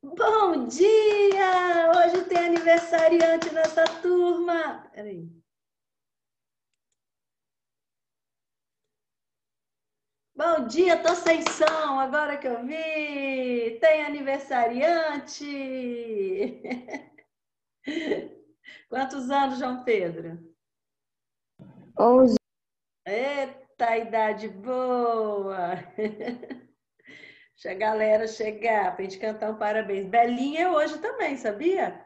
Bom dia! Hoje tem aniversariante nessa turma. Peraí. Bom dia, tô sem som, agora que eu vi. Tem aniversariante. Quantos anos, João Pedro? 11. Eita, idade boa! Deixa a galera chegar pra gente cantar um parabéns. Belinha é hoje também, sabia?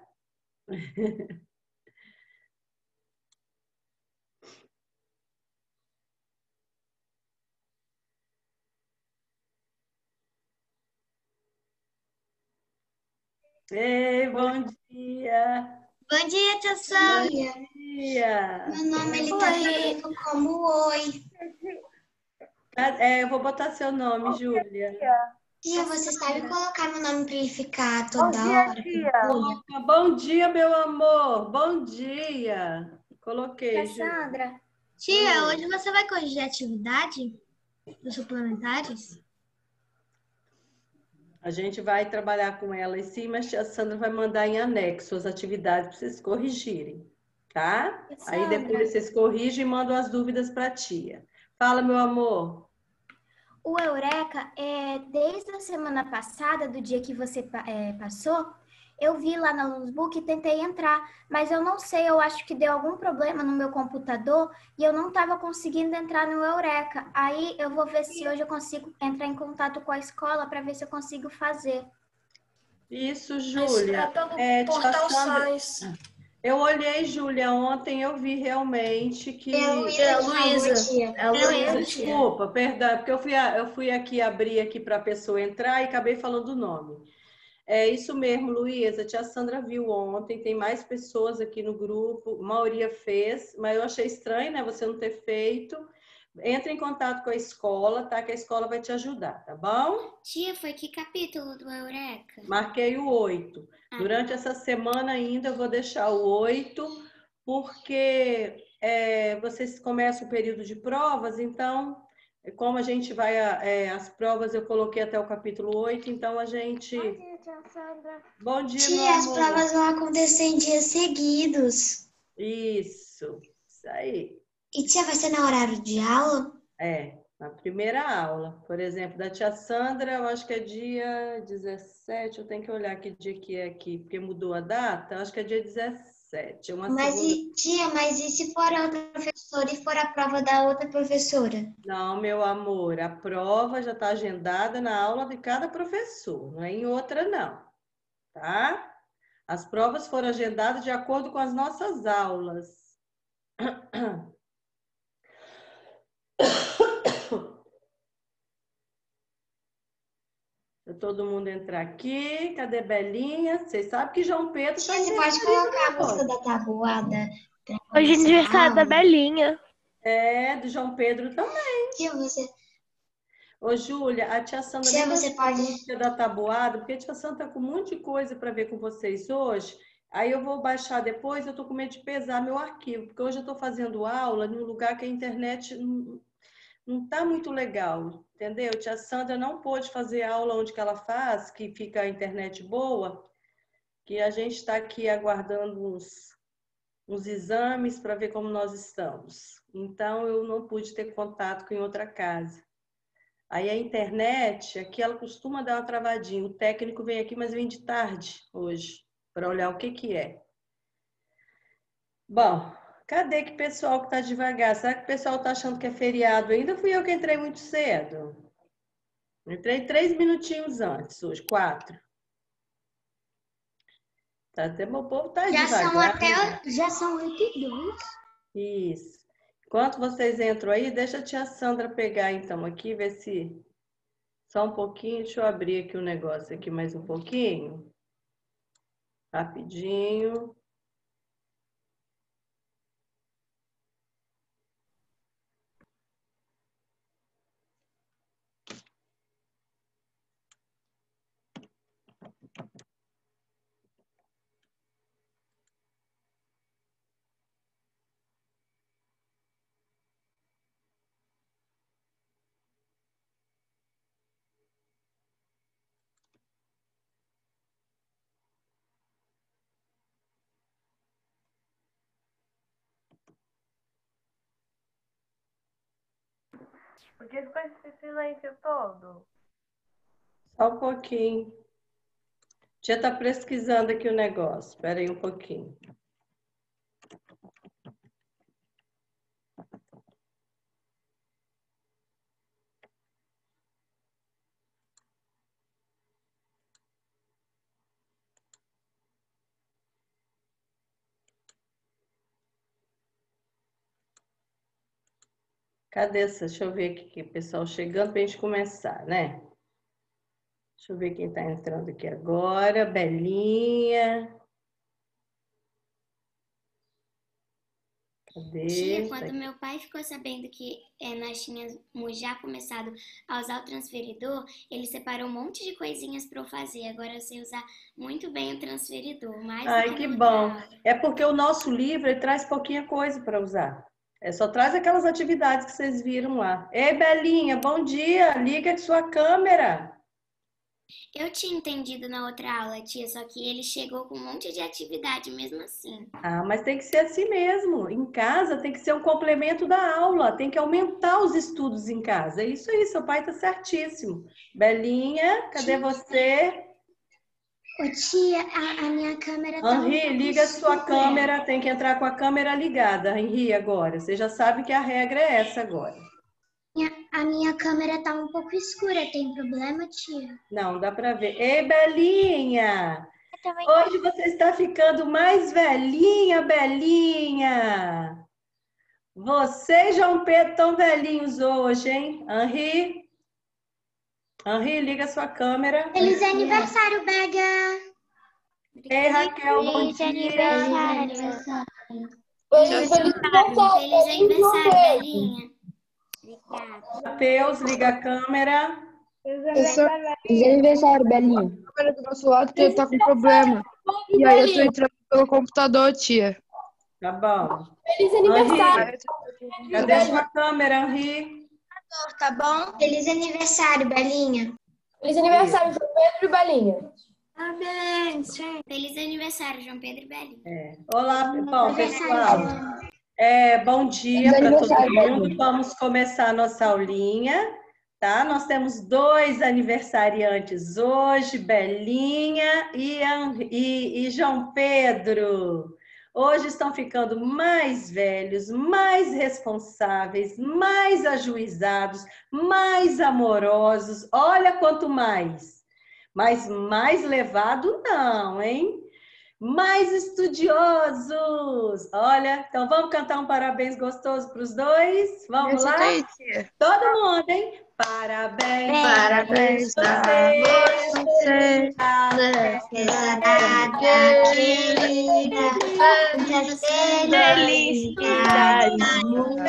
Ei, bom dia! Bom dia, tia Bom Sandra. dia! Meu nome ele tá ficando como oi. Eu vou botar seu nome, Júlia. Tia, você sabe colocar meu nome pra ele ficar Bom toda dia, hora? tia. Olha. Bom dia, meu amor. Bom dia. Coloquei, Tia Júlia. Sandra. Tia, Oi. hoje você vai corrigir a atividade dos suplementares? A gente vai trabalhar com ela em cima, mas a Sandra vai mandar em anexo as atividades para vocês corrigirem, tá? Tia Aí Sandra. depois vocês corrigem e mandam as dúvidas para a tia. Fala, meu amor. O Eureka, desde a semana passada, do dia que você passou, eu vi lá na Luzbook e tentei entrar, mas eu não sei, eu acho que deu algum problema no meu computador e eu não estava conseguindo entrar no Eureka. Aí eu vou ver se hoje eu consigo entrar em contato com a escola para ver se eu consigo fazer. Isso, Júlia. Portal Sandra. Sais. Eu olhei, Júlia, ontem eu vi realmente que. É a Luísa. É a Luísa, Desculpa, perdão, porque eu fui aqui abrir aqui para a pessoa entrar e acabei falando o nome. É isso mesmo, Luísa. A tia Sandra viu ontem, tem mais pessoas aqui no grupo, a maioria fez, mas eu achei estranho, né, você não ter feito. Entra em contato com a escola, tá? Que a escola vai te ajudar, tá bom? Tia, foi que capítulo do Eureka? Marquei o 8. Durante essa semana ainda eu vou deixar o 8, porque vocês começam o período de provas, então, como a gente vai, as provas eu coloquei até o capítulo 8, então a gente... Bom dia, tia Sandra. Bom dia, meu Tia, as amor. provas vão acontecer em dias seguidos. Isso aí. E tia, vai ser no horário de aula? Na primeira aula. Por exemplo, da tia Sandra, eu acho que é dia 17, eu tenho que olhar que dia que é aqui, porque mudou a data, eu acho que é dia 17, é uma segunda. Tia, mas e se for a outra professora e for a prova da outra professora? Não, meu amor, a prova já está agendada na aula de cada professor, não é em outra, não, tá? As provas foram agendadas de acordo com as nossas aulas. Todo mundo entrar aqui. Cadê Belinha? Vocês sabem que João Pedro está Tia, você pode colocar a música da tabuada pra Hoje é começar a aniversário da aula? Belinha. Do João Pedro também. Tia, Ô, Júlia, a tia Sandra nem você botou a pode... música da tabuada, porque a tia Sandra tá com um monte de coisa para ver com vocês hoje. Aí eu vou baixar depois, eu tô com medo de pesar meu arquivo, porque hoje eu tô fazendo aula num lugar que a internet não tá muito legal, entendeu? Tia Sandra não pôde fazer aula onde que ela faz, que fica a internet boa, que a gente está aqui aguardando uns exames para ver como nós estamos. Então, eu não pude ter contato com em outra casa. Aí a internet, aqui ela costuma dar uma travadinha. O técnico vem aqui, mas vem de tarde hoje, para olhar o que que é. Bom, cadê que pessoal que está devagar? Será que o pessoal está achando que é feriado ainda? Fui eu que entrei muito cedo. Entrei 3 minutinhos antes, hoje, 4. Tá, até meu povo tá devagar. Já são 8h02. Isso. Enquanto vocês entram aí, deixa a tia Sandra pegar então aqui, ver se... Só um pouquinho, deixa eu abrir aqui o negócio aqui mais um pouquinho. Rapidinho. Por que ficou esse silêncio todo? Só um pouquinho. Já está pesquisando aqui o negócio. Espera aí um pouquinho. Cadê essa? Deixa eu ver aqui, que o pessoal chegando para a gente começar, né? Deixa eu ver quem está entrando aqui agora. Belinha. Cadê? Tia, quando meu pai ficou sabendo que nós tínhamos já começado a usar o transferidor, ele separou um monte de coisinhas para eu fazer. Agora eu sei usar muito bem o transferidor. Ai, que bom. É porque o nosso livro ele traz pouquinha coisa para usar. Só traz aquelas atividades que vocês viram lá. Ei, Belinha, bom dia. Liga sua câmera. Eu tinha entendido na outra aula, tia, só que ele chegou com um monte de atividade mesmo assim. Ah, mas tem que ser assim mesmo. Em casa tem que ser um complemento da aula. Tem que aumentar os estudos em casa. É isso aí, seu pai está certíssimo. Belinha, cadê você? Ô, tia, a minha câmera tá Henri, liga a sua câmera. Tem que entrar com a câmera ligada, Henri, agora. Você já sabe que a regra é essa agora. A minha câmera tá um pouco escura. Tem problema, tia? Não, dá para ver. Ei, Belinha! Hoje você está ficando mais velhinha, Belinha! Você e João Pedro estão velhinhos hoje, hein? Henri? Henri, liga a sua câmera. Feliz aniversário, Bega! Ei, Raquel, bom dia. Feliz aniversário, Belinha. Obrigada. Mateus, liga a câmera. Feliz aniversário, Belinha. A câmera do nosso lado tá com problema. E aí eu tô entrando pelo computador, tia. Tá bom. Feliz aniversário. Cadê a sua câmera, Henri? Tá bom? Feliz aniversário, Belinha. Feliz aniversário, João Pedro e Belinha. Parabéns, feliz aniversário, João Pedro e Belinha. Olá, bom, pessoal. Bom dia para todo mundo. Vamos começar a nossa aulinha, tá? Nós temos 2 aniversariantes hoje, Belinha e João Pedro. Hoje estão ficando mais velhos, mais responsáveis, mais ajuizados, mais amorosos. Olha quanto mais. Mas mais levado não, hein? Mais estudiosos. Olha, então vamos cantar um parabéns gostoso para os 2? Vamos lá? Todo mundo, hein? Parabéns, Parabéns para você. Felicidades.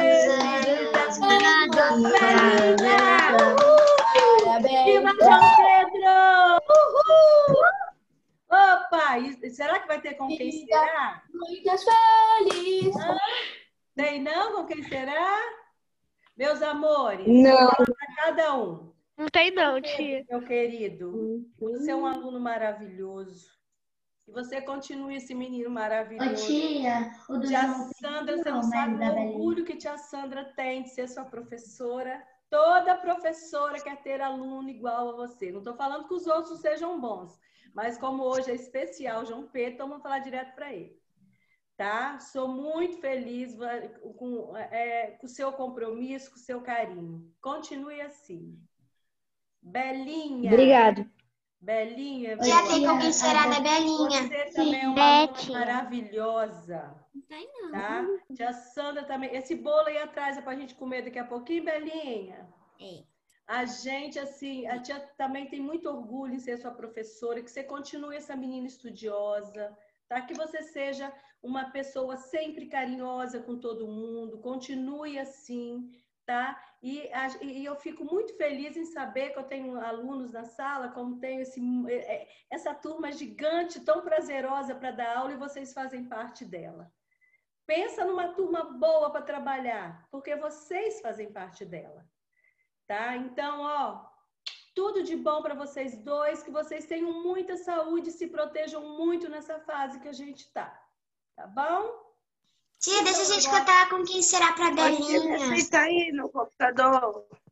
Viva João Pedro! Uhul! Opa! Será que vai ter com quem será? Muitas felizes. Tem não? Com quem será? Meus amores, Não. para cada um. Não tem não, tia. Meu querido, você é um aluno maravilhoso. E você continue esse menino maravilhoso. Tia, Tia Sandra, você não sabe o orgulho que tia Sandra tem de ser sua professora. Toda professora quer ter aluno igual a você. Não estou falando que os outros sejam bons, mas como hoje é especial João Pedro, então vamos falar direto para ele. Tá? Sou muito feliz com o seu compromisso, com o seu carinho. Continue assim. Belinha. Obrigado. Belinha. Já tem com quem será da Belinha. Você também é uma aluna maravilhosa. Não tem não. Tá? Tia Sandra também. Esse bolo aí atrás é pra gente comer daqui a pouquinho, Belinha? A gente, assim, a tia também tem muito orgulho em ser sua professora, que você continue essa menina estudiosa, tá? Que você seja uma pessoa sempre carinhosa com todo mundo, continue assim, tá? E eu fico muito feliz em saber que eu tenho alunos na sala, como tenho essa turma gigante, tão prazerosa para dar aula, e vocês fazem parte dela. Pensa numa turma boa para trabalhar, porque vocês fazem parte dela, tá? Então, ó, tudo de bom para vocês 2, que vocês tenham muita saúde e se protejam muito nessa fase que a gente tá. Tá bom? Tia, deixa a gente cantar com quem será pra Belinha. Você tá aí no computador.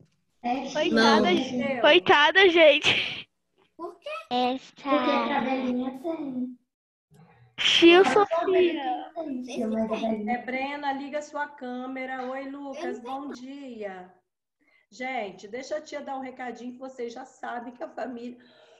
Coitada, Entendeu? coitada, gente. Por quê? Porque pra velhinha tem. Tio Sofia. Brena, liga sua câmera. Oi, Lucas, bom dia. Gente, deixa a tia dar um recadinho que vocês já sabem que a família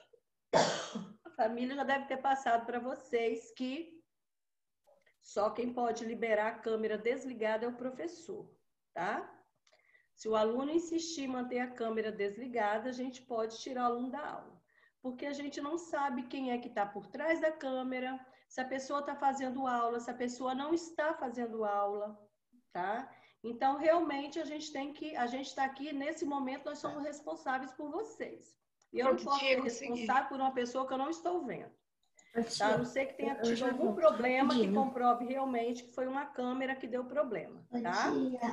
já deve ter passado para vocês que só quem pode liberar a câmera desligada é o professor, tá? Se o aluno insistir em manter a câmera desligada, a gente pode tirar o aluno da aula. Porque a gente não sabe quem é que está por trás da câmera, se a pessoa está fazendo aula, se a pessoa não está fazendo aula, tá? Então, realmente, a gente está aqui, nesse momento, nós somos responsáveis por vocês. E eu não posso ser responsável por uma pessoa que eu não estou vendo. Tá? A não ser que tenha tido algum problema que comprove realmente que foi uma câmera que deu problema, tá?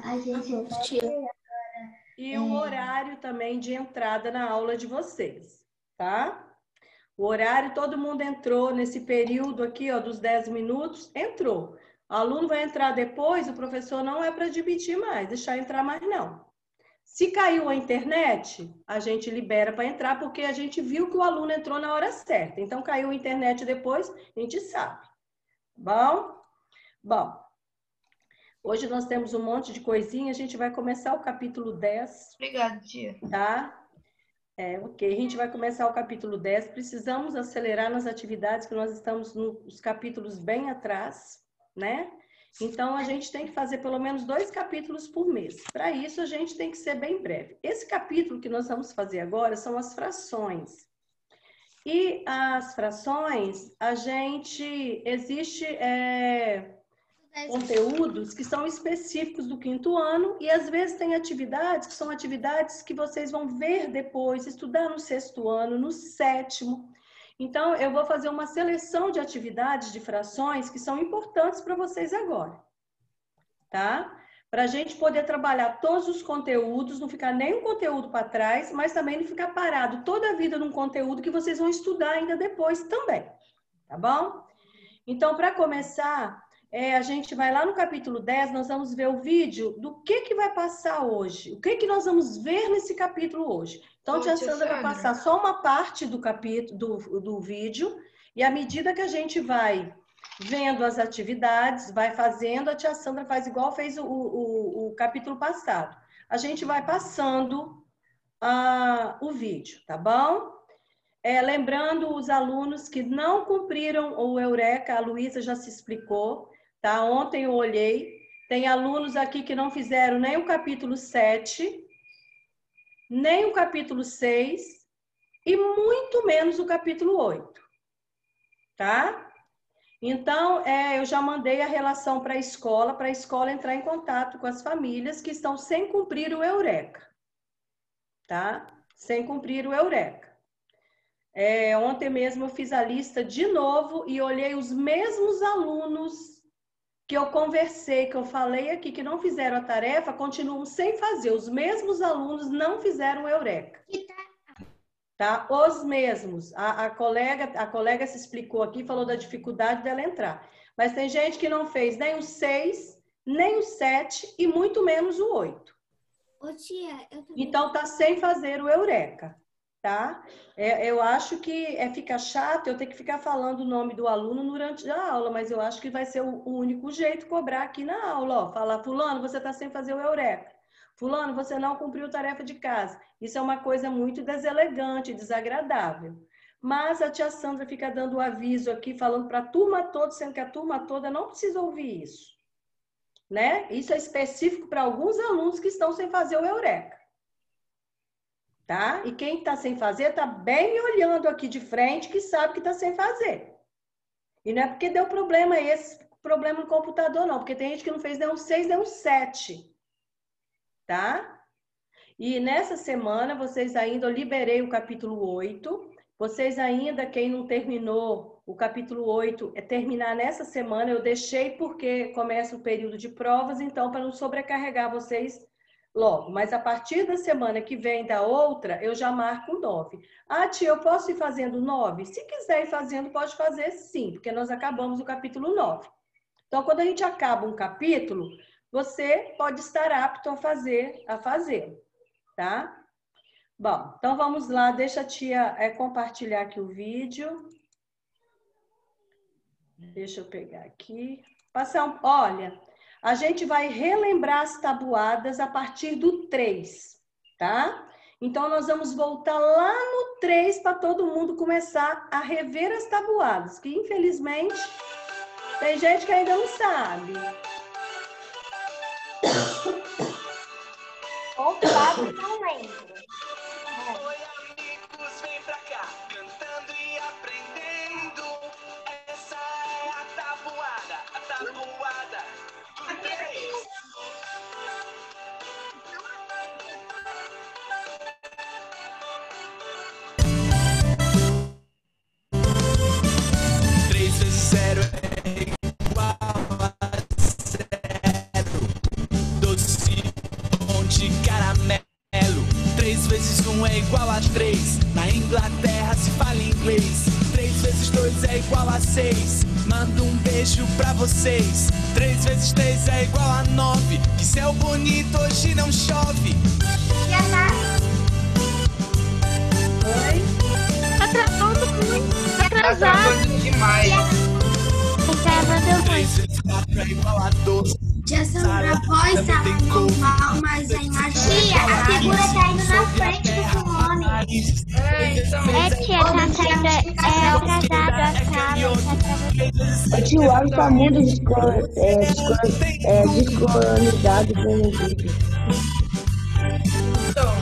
E o horário também de entrada na aula de vocês, tá? O horário, todo mundo entrou nesse período aqui, ó, dos 10 minutos, entrou. O aluno vai entrar depois, o professor não é para dividir mais, deixar entrar mais não. Se caiu a internet, a gente libera para entrar, porque a gente viu que o aluno entrou na hora certa. Então, caiu a internet depois, a gente sabe. Bom? Bom, hoje nós temos um monte de coisinha, a gente vai começar o capítulo 10. Obrigada, tia. Tá? Ok, a gente vai começar o capítulo 10. Precisamos acelerar nas atividades, que nós estamos nos capítulos bem atrás, né? Então, a gente tem que fazer pelo menos 2 capítulos por mês. Para isso, a gente tem que ser bem breve. Esse capítulo que nós vamos fazer agora são as frações. E as frações, existe conteúdos que são específicos do 5º ano e às vezes tem atividades que são atividades que vocês vão ver depois, estudar no 6º ano, no 7º. Então, eu vou fazer uma seleção de atividades de frações que são importantes para vocês agora, tá? Para a gente poder trabalhar todos os conteúdos, não ficar nenhum conteúdo para trás, mas também não ficar parado toda a vida num conteúdo que vocês vão estudar ainda depois também, tá bom? Então, para começar, a gente vai lá no capítulo 10, nós vamos ver o vídeo do que vai passar hoje, o que nós vamos ver nesse capítulo hoje. Então, a tia Sandra vai passar só uma parte do capítulo, do vídeo, e à medida que a gente vai vendo as atividades, vai fazendo, a tia Sandra faz igual fez o capítulo passado. A gente vai passando o vídeo, tá bom? Lembrando os alunos que não cumpriram o Eureka, a Luísa já se explicou, tá? Ontem eu olhei, tem alunos aqui que não fizeram nem o capítulo 7, nem o capítulo 6 e muito menos o capítulo 8, tá? Então, eu já mandei a relação para a escola entrar em contato com as famílias que estão sem cumprir o Eureka, tá? Sem cumprir o Eureka. Ontem mesmo eu fiz a lista de novo e olhei os mesmos alunos que eu conversei, que eu falei aqui, que não fizeram a tarefa, continuam sem fazer. Os mesmos alunos não fizeram o Eureka. Tá? Os mesmos. A colega se explicou aqui, falou da dificuldade dela entrar. Mas tem gente que não fez nem o 6, nem o 7 e muito menos o 8. Ô, tia, eu também... Então, tá sem fazer o Eureka. Tá? Eu acho que fica chato eu ter que ficar falando o nome do aluno durante a aula, mas eu acho que vai ser o único jeito de cobrar aqui na aula. Ó, falar, fulano, você está sem fazer o Eureka. Fulano, você não cumpriu tarefa de casa. Isso é uma coisa muito deselegante, desagradável. Mas a tia Sandra fica dando o aviso aqui, falando para a turma toda, sendo que a turma toda não precisa ouvir isso. Né? Isso é específico para alguns alunos que estão sem fazer o Eureka. Tá? E quem está sem fazer está bem me olhando aqui de frente que sabe que está sem fazer. E não é porque deu problema problema no computador, não. Porque tem gente que não fez nem um 6, nem um 7. Tá? E nessa semana, vocês ainda, eu liberei o capítulo 8. Vocês ainda, quem não terminou o capítulo 8, terminar nessa semana. Eu deixei porque começa o período de provas, então, para não sobrecarregar vocês logo, mas a partir da semana que vem da outra, eu já marco 9. Ah, tia, eu posso ir fazendo 9? Se quiser ir fazendo, pode fazer sim, porque nós acabamos o capítulo 9. Então, quando a gente acaba um capítulo, você pode estar apto a fazer, tá? Bom, então vamos lá, deixa a tia compartilhar aqui o vídeo. Deixa eu pegar aqui. Olha, a gente vai relembrar as tabuadas a partir do 3, tá? Então, nós vamos voltar lá no 3 para todo mundo começar a rever as tabuadas, que infelizmente tem gente que ainda não sabe. Ou sabe, não lembro. Oi, amigos, vem pra cá, cantando e aprendendo. Essa é a tabuada do 3. Três vezes 0 é igual a 0. Doce, bom de caramelo. 3 vezes 1 é igual a 3. Na Inglaterra se fala inglês. 3 vezes 2 é igual a 6. Mando um beijo pra vocês. 3 vezes 3 é igual a 9. Que céu bonito, hoje não chove. Já tá. Oi? Tá travando muito. Tá Tá atrasado. travando demais. Tá travando 3 muito. vezes 4 é igual a 12. Já são pra voz, Também tá tem couve. normal, mas a imagem Tia, a figura tá indo na frente do nome. É, tia, tá saindo atrasado a sala. Tá travando. O tio Alves tá muito descolonizado pelo vídeo. Então,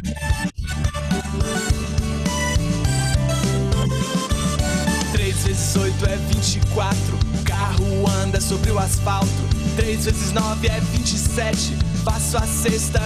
3 vezes 8 é 24. O carro anda sobre o asfalto. 3 vezes 9 é 27. Faço a sexta.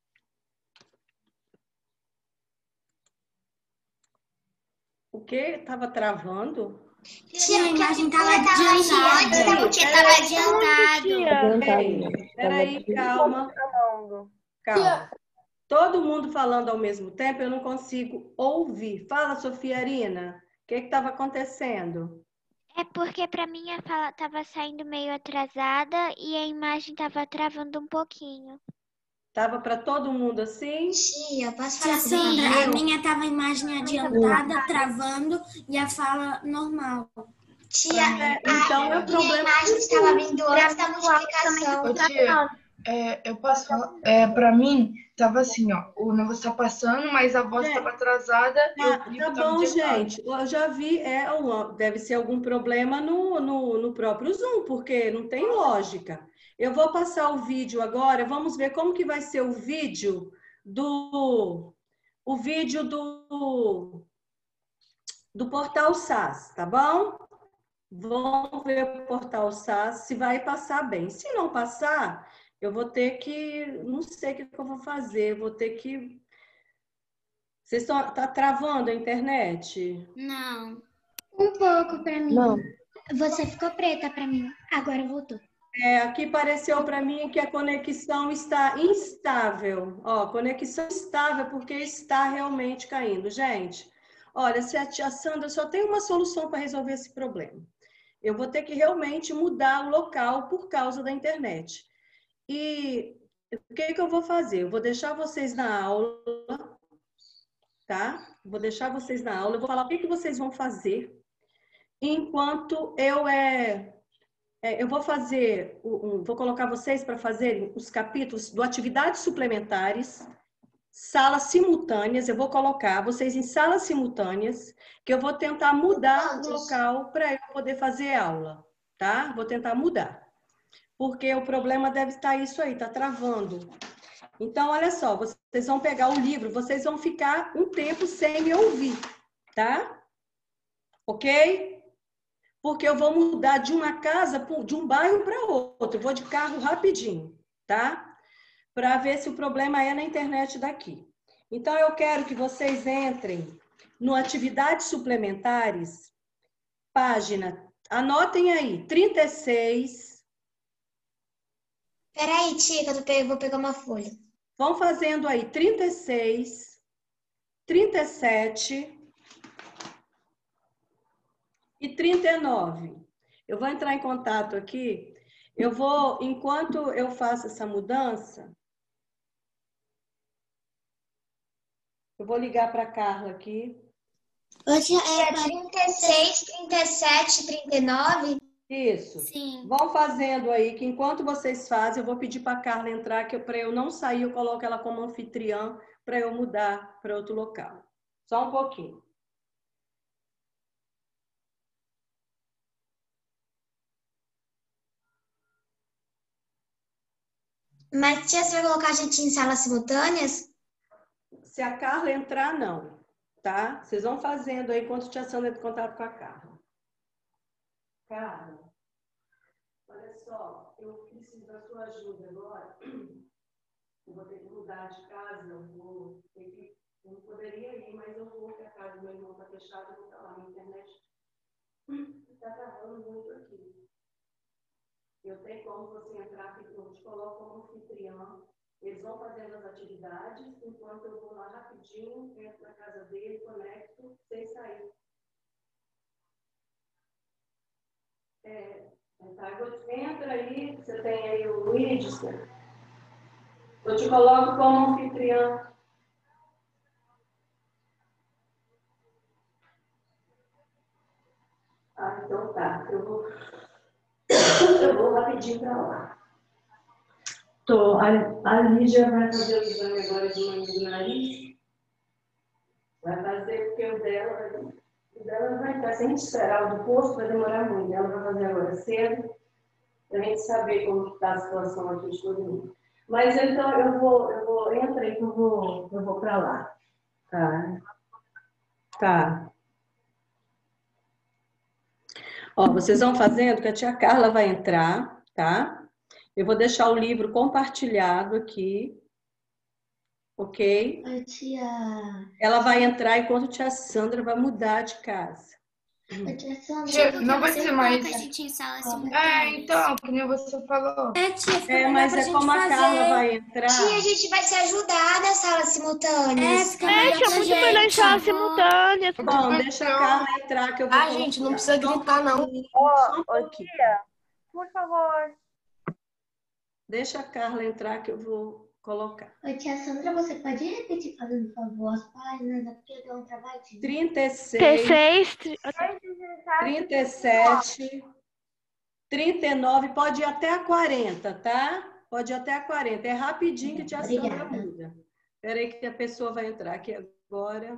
O quê? Tava travando? Tia, a imagem tava adiantada. Porque tava adiantado. Peraí, calma. Calma. Todo mundo falando ao mesmo tempo, eu não consigo ouvir. Fala, Sofia Arina. O que estava acontecendo? É porque pra mim a fala tava saindo meio atrasada e a imagem tava travando um pouquinho. Tava para todo mundo assim? Tia, posso Tia falar com Sandra, a você? minha tava a imagem adiantada, travando e a fala normal. Tia, Então é o minha problema. imagem estava vindo antes da multiplicação. ô tia, eu posso falar? Pra mim, tava assim, ó. O negócio tá passando, mas a voz tava atrasada e o Tá clipe tava bom, adiantado. gente. Eu já vi, deve ser algum problema no próprio Zoom, porque não tem lógica. Eu vou passar o vídeo agora, vamos ver como que vai ser o vídeo do Portal SAS, tá bom? Vamos ver o Portal SAS se vai passar bem. Se não passar, eu vou ter que, não sei o que eu vou fazer, eu vou ter que... Tá travando a internet? Não. Um pouco pra mim. Não. Você ficou preta pra mim. Agora voltou. Aqui pareceu para mim que a conexão está instável. Ó, conexão instável porque está realmente caindo. Gente, olha, se a tia Sandra só tem uma solução para resolver esse problema. Eu vou ter que realmente mudar o local por causa da internet. E o que eu vou fazer? Eu vou deixar vocês na aula, tá? Vou deixar vocês na aula. Eu vou falar o que vocês vão fazer enquanto eu vou fazer, vou colocar vocês para fazerem os capítulos do atividades suplementares, salas simultâneas, eu vou colocar vocês em salas simultâneas, que eu vou tentar mudar o local para eu poder fazer aula, tá? Vou tentar mudar, porque o problema deve estar isso aí, tá travando. Então, olha só, vocês vão pegar o livro, vocês vão ficar um tempo sem me ouvir, tá? Ok? Porque eu vou mudar de uma casa, de um bairro para outro. Eu vou de carro rapidinho, tá? Para ver se o problema é na internet daqui. Então, eu quero que vocês entrem no Atividades Suplementares, página, anotem aí, 36. Peraí, tia, que eu vou pegar uma folha. Vão fazendo aí 36, 37... e 39. Eu vou entrar em contato aqui. Enquanto eu faço essa mudança, Eu vou ligar para a Carla aqui. É 36, 37, 39? Isso. Sim. Vão fazendo aí, que enquanto vocês fazem, eu vou pedir para a Carla entrar, que para eu não sair, eu coloco ela como anfitriã para eu mudar para outro local. Só um pouquinho. Mas tia, você vai colocar a gente em salas simultâneas? Se a Carla entrar, não, tá? Vocês vão fazendo aí enquanto a tia Sandra entra em contato com a Carla. Carla, olha só, eu preciso da sua ajuda agora. Eu vou ter que mudar de casa, eu não poderia ir, mas eu vou, porque a casa do meu irmão está fechada, eu vou estar lá na internet. Está travando muito aqui. Eu tenho como você entrar, eu te coloco como anfitriã. Eles vão fazendo as atividades, enquanto eu vou lá rapidinho, entro na casa dele, conecto, sem sair. Entra aí, você tem aí o Luiz, eu te coloco como anfitriã. Ah, então tá, eu vou rapidinho para lá. A Lígia vai fazer o exame agora de manhã do nariz. Vai fazer porque o dela vai estar, sem esperar o do posto, vai demorar muito. Ela vai fazer agora cedo, para a gente saber como está a situação aqui de todo mundo. Mas então entra aí que eu vou para lá. Tá. Ó, vocês vão fazendo que a tia Carla vai entrar, tá? Eu vou deixar o livro compartilhado aqui, ok? Oi, tia. Ela vai entrar enquanto a tia Sandra vai mudar de casa. Oi, tia Sandra. Tia, não vai ser mais. A gente em sala simultânea. Então, que nem você falou. Tia, fica melhor Mas pra é gente como a Carla fazer. vai entrar. Tia, a gente vai se ajudar nas salas simultâneas. Fica melhor pra muito gente. melhor em sala simultânea. Bom, deixa a Carla entrar que eu vou colocar. Gente, não precisa gritar, não. Ô, tia, por favor. Deixa a Carla entrar que eu vou colocar. Oi, tia Sandra, você pode repetir, fazendo favor, as páginas? É porque deu um trabalhinho. 36, 37, 39, pode ir até a 40, tá? Pode ir até a 40. É rapidinho que a tia Sandra muda. Espera aí que a pessoa vai entrar aqui agora.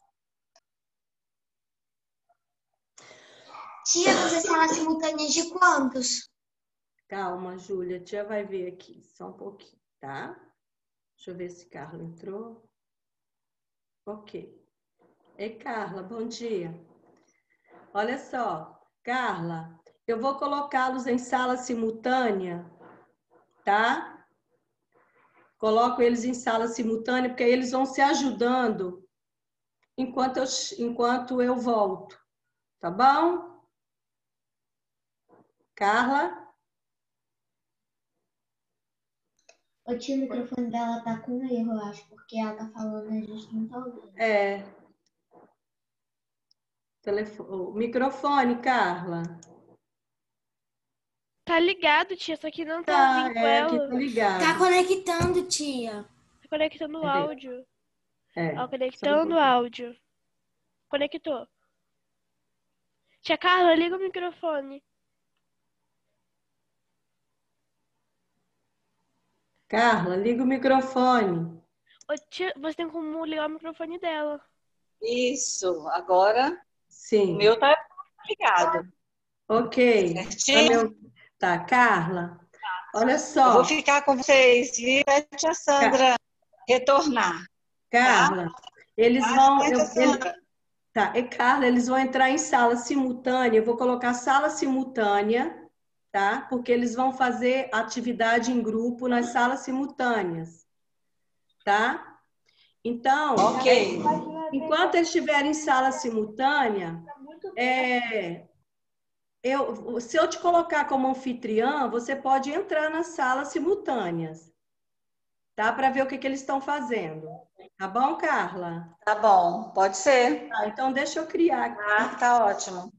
Tia, você salas simultâneas de quantos? Calma, Júlia, a tia vai ver aqui, só um pouquinho, tá? Deixa eu ver se Carla entrou. Ok. Ei, Carla, bom dia. Olha só, Carla, eu vou colocá-los em sala simultânea, tá? Coloco eles em sala simultânea, porque aí eles vão se ajudando enquanto eu volto, tá bom? Carla? O tia, o microfone dela tá com erro, eu acho, porque ela tá falando e a gente não tá ouvindo. O microfone, Carla. Tá ligado, tia, só que não tá ouvindo Aqui ela. tá ligado. Tá conectando, tia. Tá conectando o Cadê? áudio. Só Conectando um o áudio. Conectou. Tia Carla, liga o microfone. Carla, liga o microfone. Ô, tia, você tem como ligar o microfone dela. Isso, agora Sim. o meu tá ligado. Ok. Certinho? Tá, Carla. Olha Eu só. vou ficar com vocês, viu? Até a Sandra retornar. Carla, eles Tá? vão. Até a Sandra. Tá, e Carla, eles vão entrar em sala simultânea. Eu vou colocar sala simultânea, tá? Porque eles vão fazer atividade em grupo nas salas simultâneas, tá? Então, Ok. enquanto eles estiverem em sala simultânea, se eu te colocar como anfitriã, você pode entrar nas salas simultâneas, tá? Para ver o que eles estão fazendo. Tá bom, Carla? Tá bom, pode ser. Tá, então deixa eu criar aqui. Tá ótimo.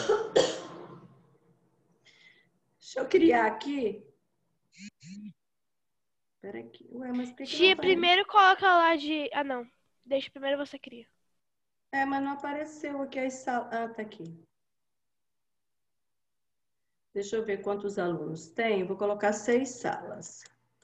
Deixa eu criar aqui. Espera aqui. Ué, mas por que Tia, não primeiro coloca lá de... Ah, não. Deixa primeiro você cria. Mas não apareceu aqui as salas. Ah, tá aqui. Deixa eu ver quantos alunos tem. Vou colocar 6 salas.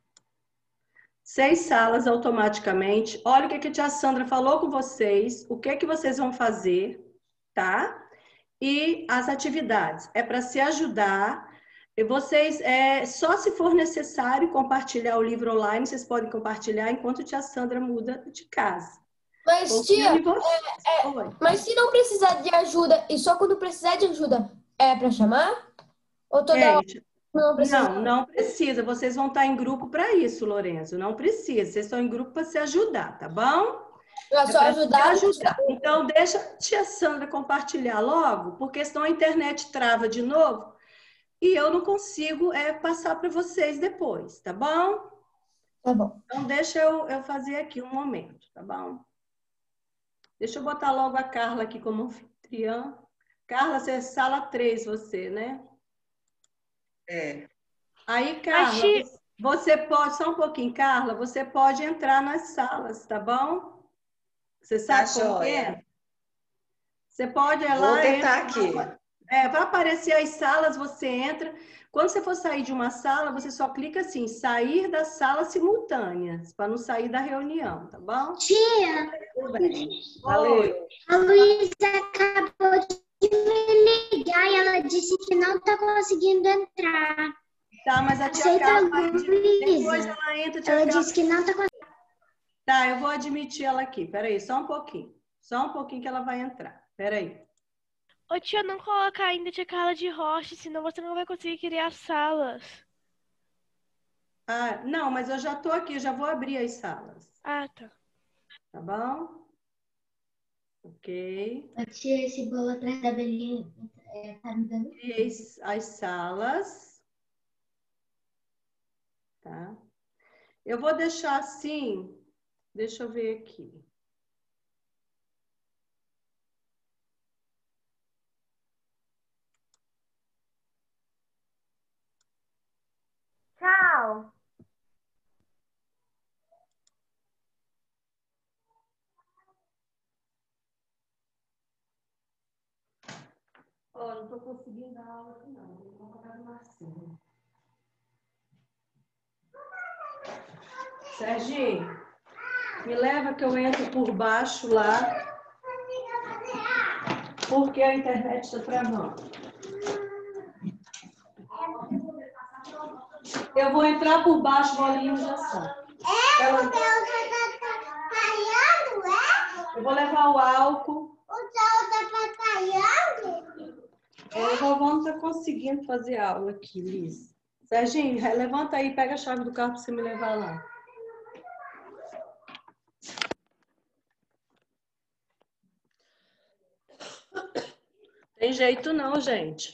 6 salas automaticamente. Olha o que a tia Sandra falou com vocês. O que vocês vão fazer, tá? E as atividades. É para se ajudar. E vocês, só se for necessário compartilhar o livro online, vocês podem compartilhar enquanto a tia Sandra muda de casa. Mas, tia, Oi. mas se não precisar de ajuda e só quando precisar de ajuda, é para chamar? Ou toda hora não precisa? Não precisa. Vocês vão estar em grupo para isso, Lourenço. Não precisa. Vocês estão em grupo para se ajudar, tá bom? É só ajudar. Então, deixa a tia Sandra compartilhar logo, porque senão a internet trava de novo e eu não consigo passar para vocês depois, tá bom? Tá bom. Então, deixa eu fazer aqui um momento, tá bom? Deixa eu botar logo a Carla aqui como anfitriã. Carla, você é sala 3, você, né? Aí, Carla, você pode, só um pouquinho, Carla, você pode entrar nas salas, tá bom? Você sabe como que é? Você pode ir lá. Vou tentar aqui. Vai aparecer as salas, você entra. Quando você for sair de uma sala, você só clica assim, sair da sala simultâneas, para não sair da reunião, tá bom? Tia, Valeu. a Luísa acabou de me ligar e ela disse que não está conseguindo entrar. Tá, mas a tia Aceita Carla, a depois Luísa. ela entra, tia Ela Carla. disse que não está conseguindo. Tá, eu vou admitir ela aqui. Peraí, só um pouquinho. Só um pouquinho que ela vai entrar. Peraí. Ô, tia, não coloca ainda tia Carla de host, senão você não vai conseguir criar salas. Ah, não, mas eu já tô aqui, já vou abrir as salas. Ah, tá. Tá bom? Ok. Tia, esse bolo atrás da belinha tá me dando. Criei as salas. Tá? Eu vou deixar assim. Deixa eu ver aqui. Tchau. Não tô conseguindo dar aula aqui, não. Vou colocar no Marcinho. Serginho, me leva que eu entro por baixo lá. Porque a internet está travando. Eu vou entrar por baixo, bolinho já sabe. Eu vou levar o álcool. A vovó não tá conseguindo fazer aula aqui, Liz. Serginho, levanta aí, pega a chave do carro para você me levar lá. Tem jeito não, gente.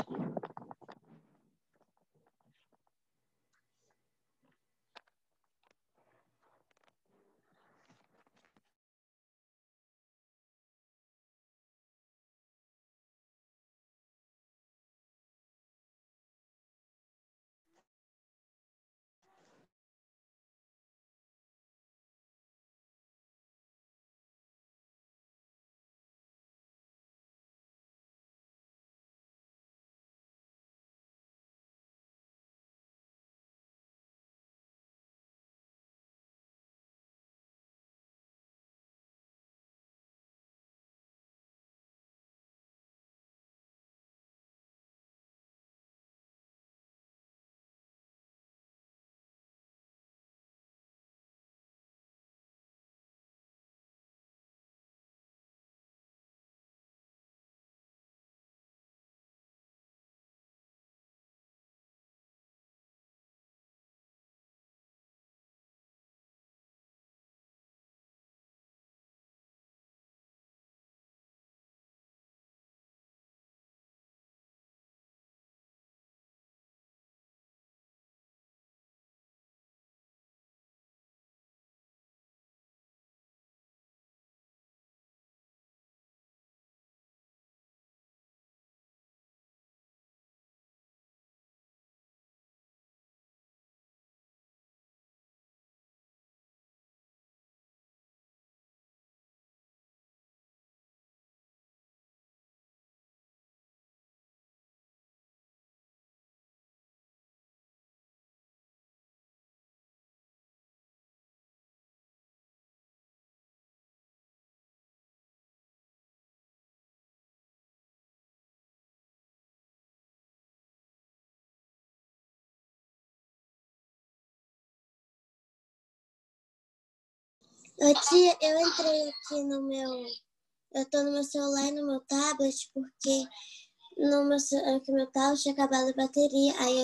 Ô, tia, eu entrei aqui no meu. Eu tô no meu celular e no meu tablet, porque no meu, aqui no meu tablet tinha acabado a bateria. Aí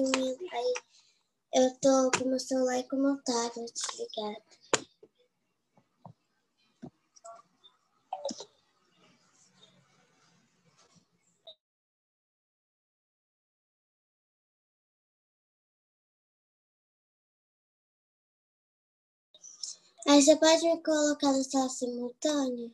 eu tô com o meu celular e com o meu tablet ligado. Aí você pode me colocar no sala simultânea?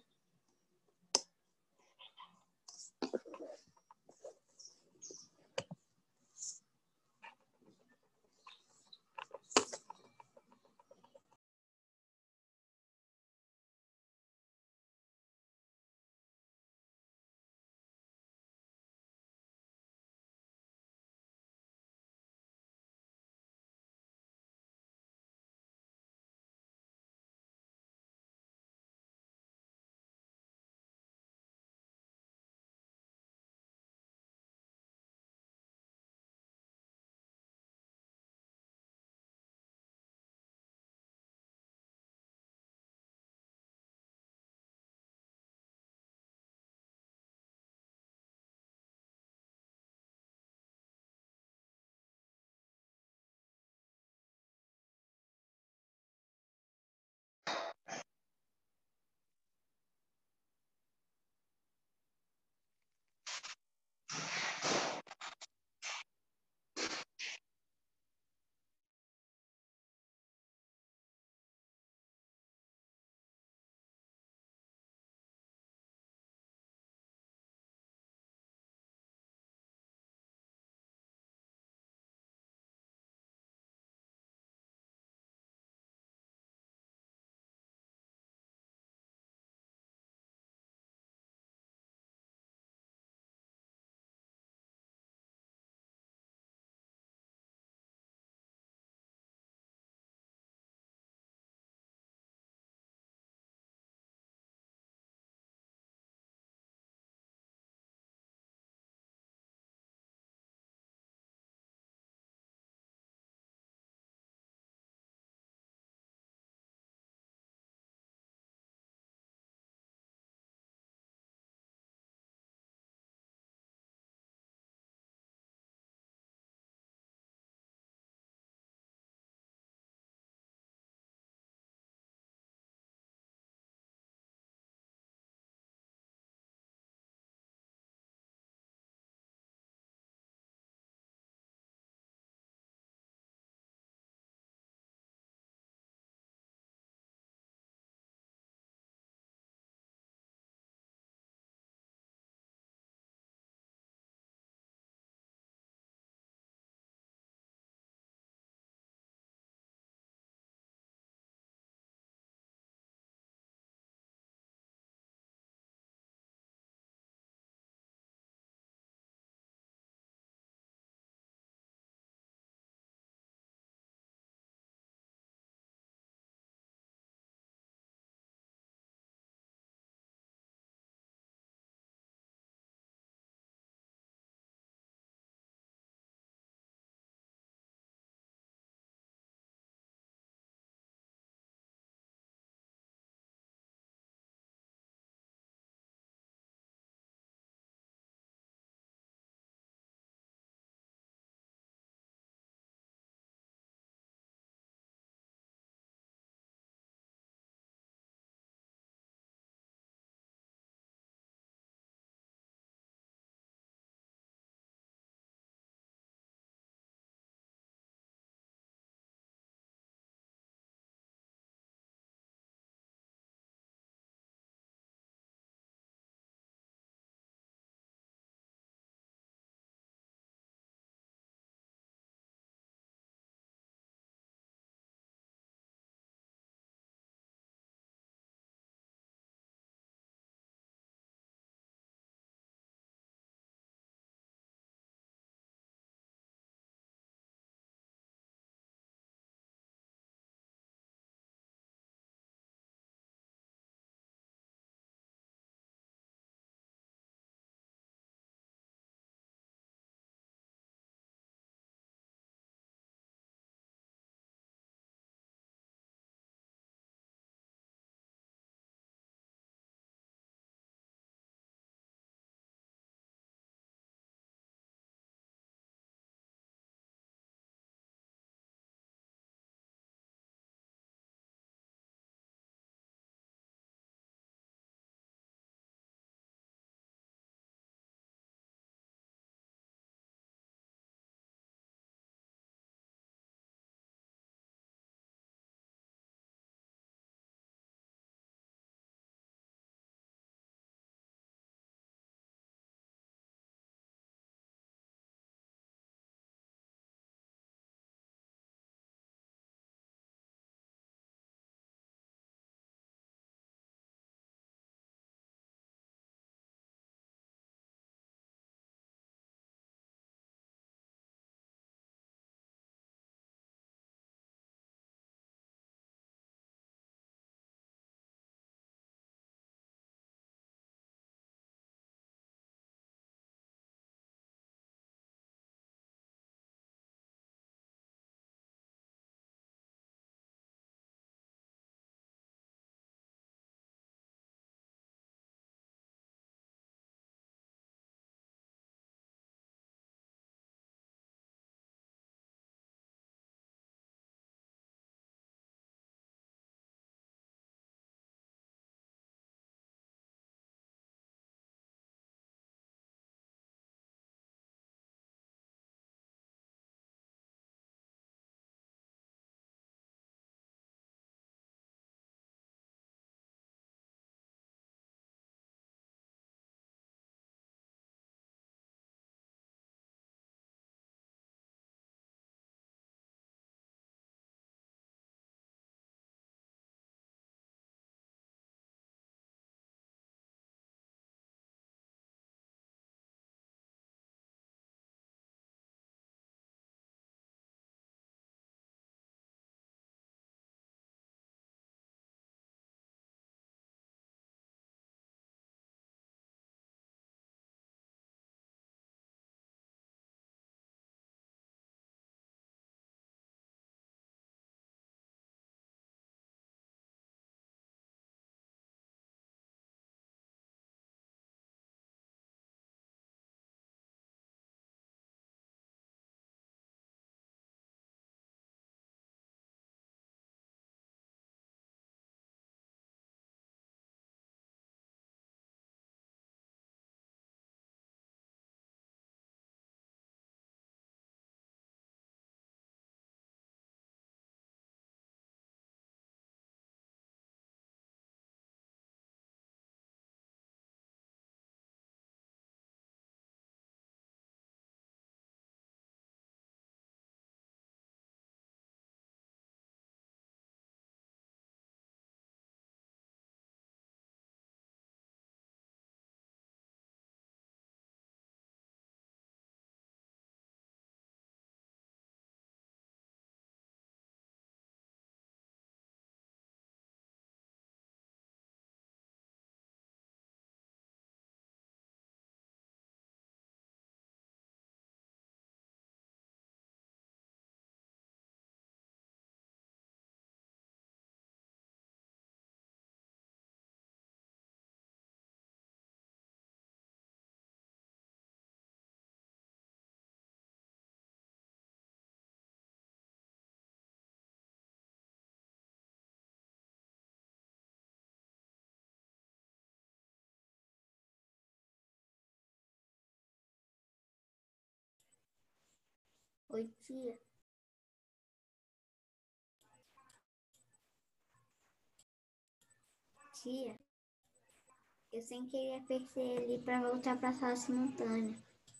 Oi, tia. Tia, eu sem querer apertei ali para voltar para a sala simultânea.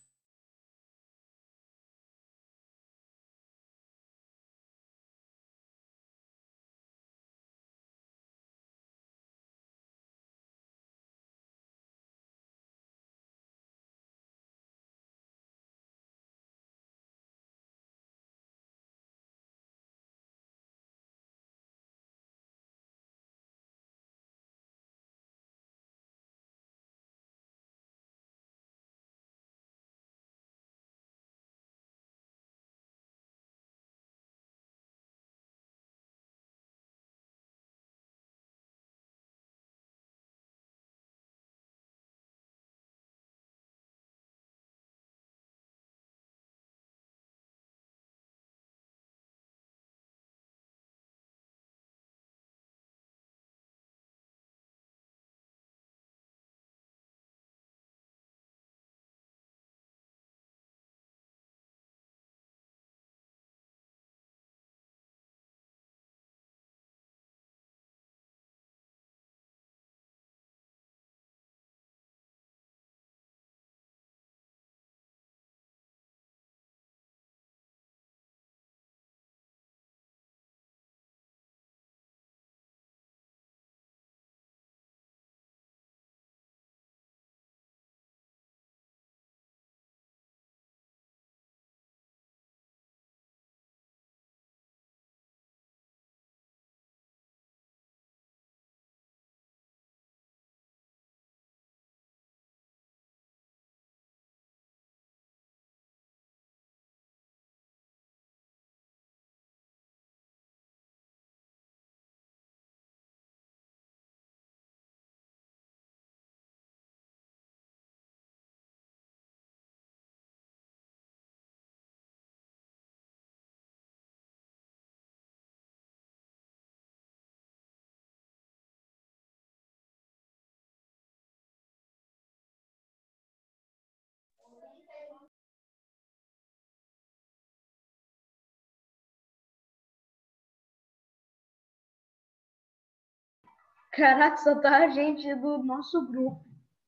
Caraca, só tá a gente do nosso grupo.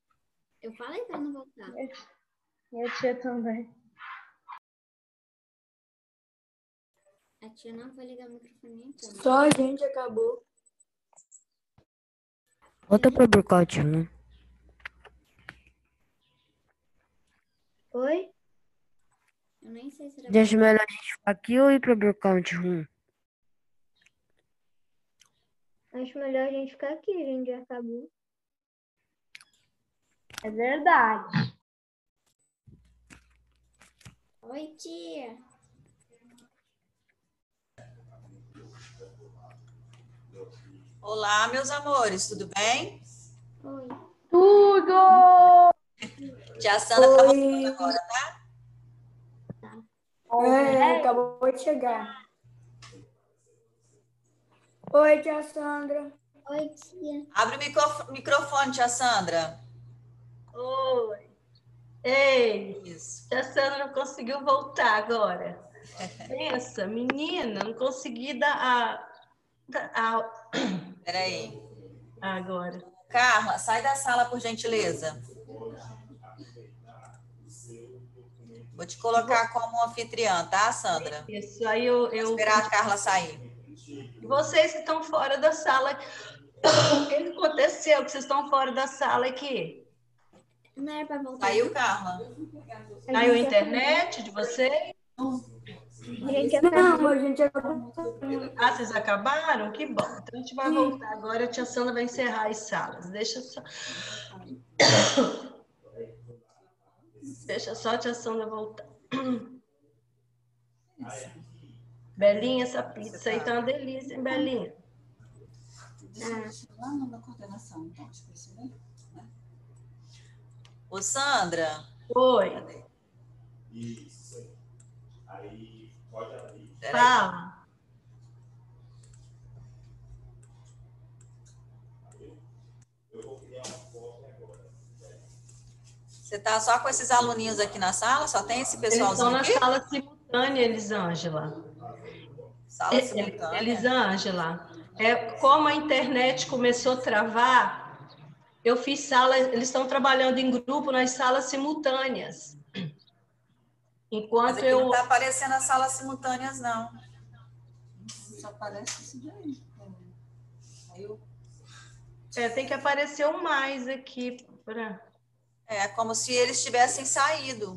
Eu falei para não voltar. E a tia também. A tia não vai ligar o microfone então. Só a gente acabou. Volta pro Burkout 1. Oi? Eu nem sei se era Deixa melhor a gente ficar aqui ou ir pro Burkout 1? Acho melhor a gente ficar aqui, a gente já acabou. É verdade. Oi, tia. Olá, meus amores, tudo bem? Oi. Tudo! Tia Sandra tá voltando agora, tá? Acabou de chegar. Oi, tia Sandra. Oi, tia. Abre o microfone, tia Sandra. Oi. Ei, Isso. tia Sandra não conseguiu voltar agora. Pensa, menina, não consegui dar a... Peraí. Agora. Carla, sai da sala, por gentileza. Vou te colocar como anfitriã, tá, Sandra? Isso, aí eu... Vou esperar a Carla sair. Vocês que estão fora da sala, o que aconteceu que vocês estão fora da sala aqui? Não era para voltar. Saiu, Carla? Saiu a internet de vocês? Não, a gente acabou. Ah, vocês acabaram? Que bom. Então a gente vai voltar agora. A tia Sandra vai encerrar as salas. Deixa só a tia Sandra voltar. Belinha, essa pizza aí tá uma delícia, hein, Belinha? Lá na coordenação, então, acho que isso mesmo, né? Ô, Sandra. Oi. Isso. Aí, pode abrir. Fala. Eu vou criar uma foto agora. Você tá só com esses aluninhos aqui na sala? Só tem esse pessoalzinho aqui? Eles estão na sala simultânea. Tânia Elisângela. Sala simultânea. Elisângela, como a internet começou a travar, eu fiz sala, eles estão trabalhando em grupo nas salas simultâneas. Enquanto Mas aqui não está aparecendo as salas simultâneas, não. Só aparece isso daí. Tem que aparecer um mais aqui. É como se eles tivessem saído.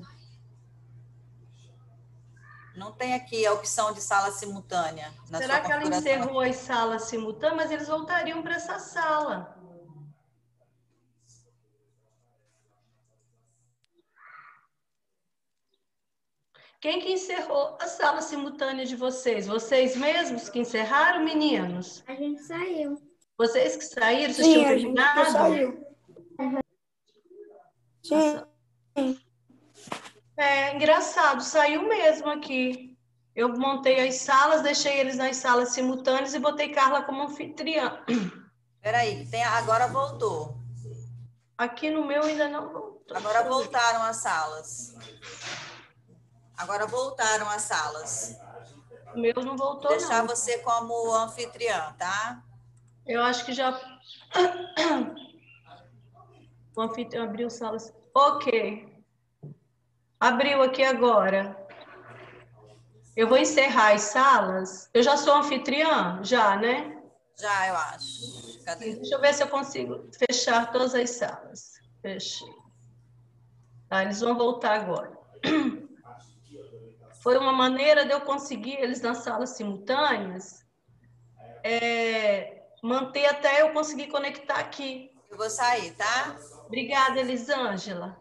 Não tem aqui a opção de sala simultânea. Será que ela encerrou as salas simultâneas? Mas eles voltariam para essa sala. Quem que encerrou a sala simultânea de vocês? Vocês mesmos que encerraram, meninos? A gente saiu. Vocês que saíram? Vocês tinham terminado? A gente saiu. Sim. Engraçado, saiu mesmo aqui. Eu montei as salas, deixei eles nas salas simultâneas e botei Carla como anfitriã. Peraí, agora voltou. Aqui no meu ainda não voltou. Agora voltaram as salas. Agora voltaram as salas. O meu não voltou, Vou deixar não. você como anfitriã, tá? Eu acho que já... O anfitriã abriu salas. Ok. Abriu aqui agora. Eu vou encerrar as salas. Eu já sou anfitriã? Já, né? Já, eu acho. Cadê? Deixa eu ver se eu consigo fechar todas as salas. Fechei. Tá, eles vão voltar agora. Foi uma maneira de eu conseguir eles nas salas simultâneas, manter até eu conseguir conectar aqui. Eu vou sair, tá? Obrigada, Elisângela.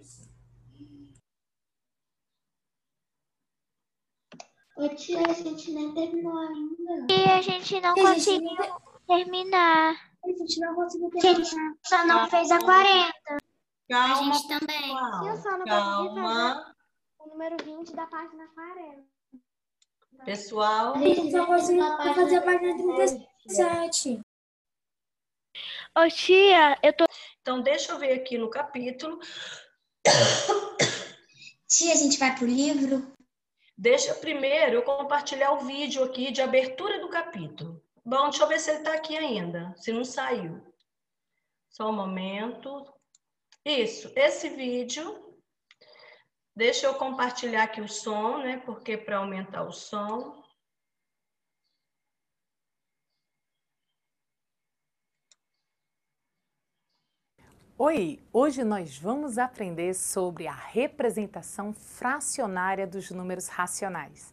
Ô tia, a gente nem terminou ainda. E a gente não conseguiu terminar. A gente não conseguiu terminar. Só não fez a 40. Calma, A gente também. pessoal. Eu só não consegui Calma. o número 20 da página 40. Pessoal. A gente só conseguiu fazer a página 37. Ô, tia, eu tô... Então, deixa eu ver aqui no capítulo. Tia, a gente vai pro livro? Deixa primeiro eu compartilhar o vídeo aqui de abertura do capítulo. Bom, deixa eu ver se ele está aqui ainda, se não saiu. Só um momento. Isso, esse vídeo. Deixa eu compartilhar aqui o som, né? Porque para aumentar o som. Oi, hoje nós vamos aprender sobre a representação fracionária dos números racionais.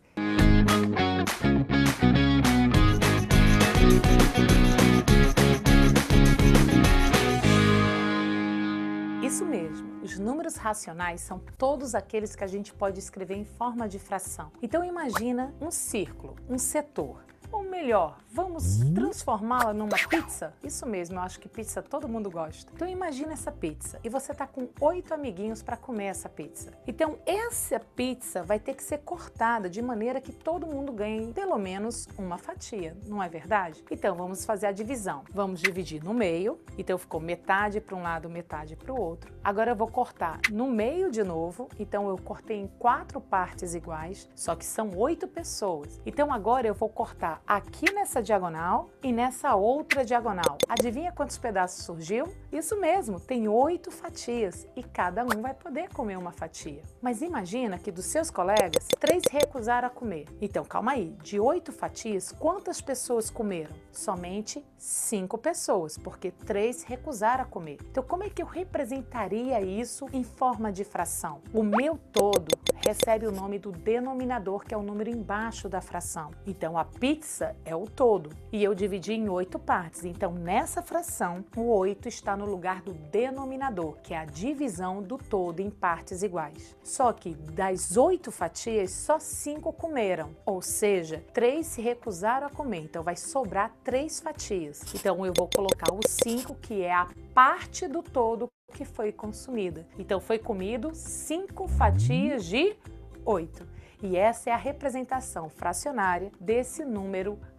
Isso mesmo, os números racionais são todos aqueles que a gente pode escrever em forma de fração. Então imagina um círculo, um setor. Ou melhor, vamos transformá-la numa pizza? Isso mesmo, eu acho que pizza todo mundo gosta. Então imagina essa pizza e você tá com 8 amiguinhos para comer essa pizza. Então essa pizza vai ter que ser cortada de maneira que todo mundo ganhe pelo menos uma fatia, não é verdade? Então vamos fazer a divisão. Vamos dividir no meio, então ficou metade para um lado, metade para o outro. Agora eu vou cortar no meio de novo, então eu cortei em 4 partes iguais, só que são 8 pessoas. Então agora eu vou cortar aqui nessa diagonal e nessa outra diagonal. Adivinha quantos pedaços surgiu? Isso mesmo, tem 8 fatias e cada um vai poder comer uma fatia. Mas imagina que dos seus colegas, 3 recusaram a comer. Então calma aí, de 8 fatias, quantas pessoas comeram? Somente 5 pessoas, porque 3 recusaram a comer. Então como é que eu representaria isso em forma de fração? O meu todo recebe o nome do denominador, que é o número embaixo da fração. Então a pizza é o todo e eu dividi em 8 partes. Então nessa fração o 8 está no lugar do denominador, que é a divisão do todo em partes iguais. Só que das 8 fatias só 5 comeram, ou seja, 3 se recusaram a comer. Então vai sobrar 3 fatias. Então eu vou colocar o 5, que é a parte do todo que foi consumida. Então foi comido 5 fatias de 8. E essa é a representação fracionária desse número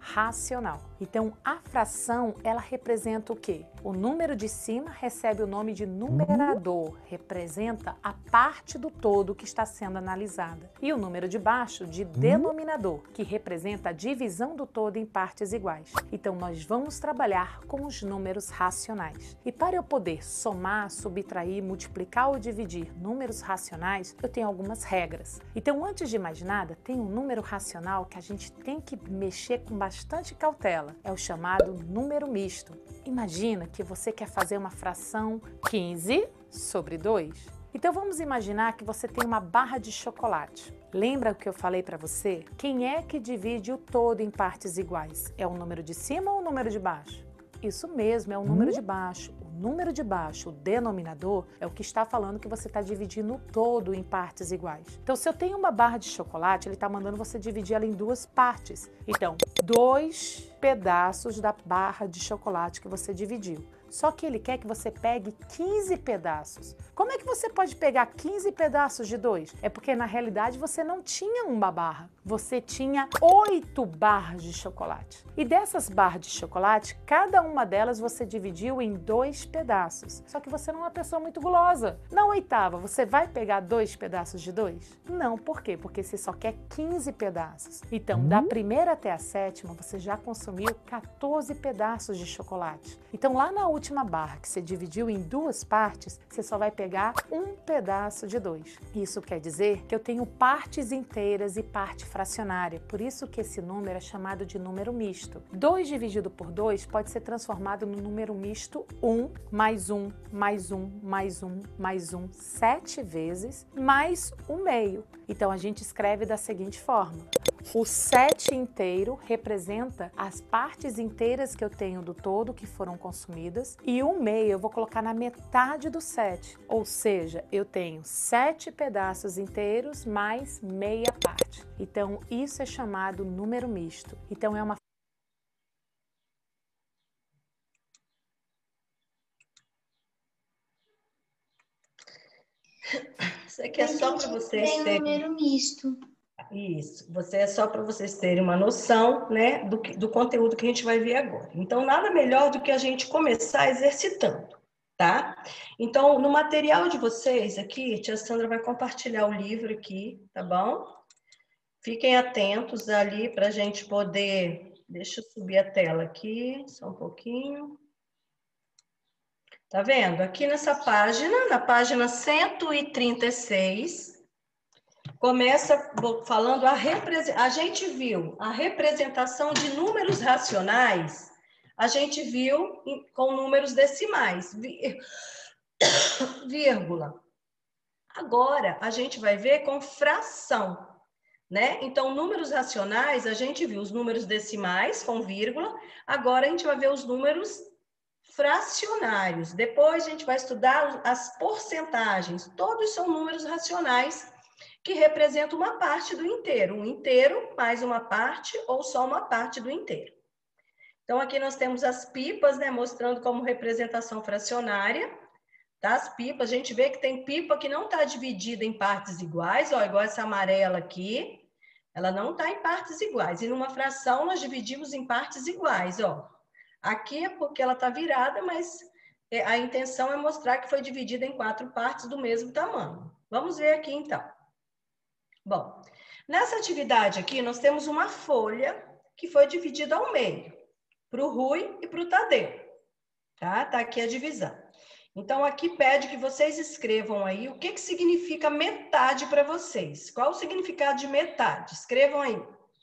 racional. Então, a fração, ela representa o quê? O número de cima recebe o nome de numerador, representa a parte do todo que está sendo analisada. E o número de baixo, de denominador, que representa a divisão do todo em partes iguais. Então, nós vamos trabalhar com os números racionais. E para eu poder somar, subtrair, multiplicar ou dividir números racionais, eu tenho algumas regras. Então, antes de mais nada, tem um número racional que a gente tem que mexer com bastante cautela. É o chamado número misto. Imagina que você quer fazer uma fração 15 sobre 2. Então vamos imaginar que você tem uma barra de chocolate. Lembra o que eu falei para você? Quem é que divide o todo em partes iguais? É o número de cima ou o número de baixo? Isso mesmo, é o número de baixo. O número de baixo, o denominador, é o que está falando que você está dividindo o todo em partes iguais. Então, se eu tenho uma barra de chocolate, ele está mandando você dividir ela em duas partes. Então, 2 pedaços da barra de chocolate que você dividiu. Só que ele quer que você pegue 15 pedaços. Como é que você pode pegar 15 pedaços de 2? É porque, na realidade, você não tinha uma barra. Você tinha 8 barras de chocolate. E dessas barras de chocolate, cada uma delas você dividiu em 2 pedaços. Só que você não é uma pessoa muito gulosa. Na oitava, você vai pegar 2 pedaços de 2? Não, por quê? Porque você só quer 15 pedaços. Então, da primeira até a sétima, você já consumiu 14 pedaços de chocolate. Então, lá na última barra, que você dividiu em 2 partes, você só vai pegar 1 pedaço de 2. Isso quer dizer que eu tenho partes inteiras e parte fracionária. Por isso que esse número é chamado de número misto. 2 dividido por 2 pode ser transformado no número misto 1 mais 1 mais 1 mais 1 mais 1 7 vezes mais o meio. Então a gente escreve da seguinte forma: o 7 inteiro representa as partes inteiras que eu tenho do todo que foram consumidas, e o meio eu vou colocar na metade do 7, ou seja, eu tenho 7 pedaços inteiros mais meia parte. Então isso é chamado número misto. Então é uma Isso aqui é só para vocês Tem um terem. número misto. Isso, você é só para vocês terem uma noção, né, do conteúdo que a gente vai ver agora. Então, nada melhor do que a gente começar exercitando, tá? Então, no material de vocês aqui, tia Sandra vai compartilhar o livro aqui, tá bom? Fiquem atentos ali para a gente poder... Deixa eu subir a tela aqui, só um pouquinho. Tá vendo? Aqui nessa página, na página 136... Começa falando a gente viu a representação de números racionais, a gente viu com números decimais, vírgula. Agora a gente vai ver com fração, né? Então, números racionais, a gente viu os números decimais com vírgula, agora a gente vai ver os números fracionários. Depois a gente vai estudar as porcentagens, todos são números racionais que representa uma parte do inteiro, um inteiro mais uma parte ou só uma parte do inteiro. Então, aqui nós temos as pipas, né, mostrando como representação fracionária, tá? As pipas, a gente vê que tem pipa que não está dividida em partes iguais, ó, igual essa amarela aqui, ela não está em partes iguais. E numa fração, nós dividimos em partes iguais, ó. Aqui é porque ela está virada, mas a intenção é mostrar que foi dividida em 4 partes do mesmo tamanho. Vamos ver aqui, então. Bom, nessa atividade aqui, nós temos uma folha que foi dividida ao meio, para o Rui e para o Tadeu, tá? Tá aqui a divisão. Então, aqui pede que vocês escrevam aí o que significa metade para vocês. Qual o significado de metade? Escrevam aí.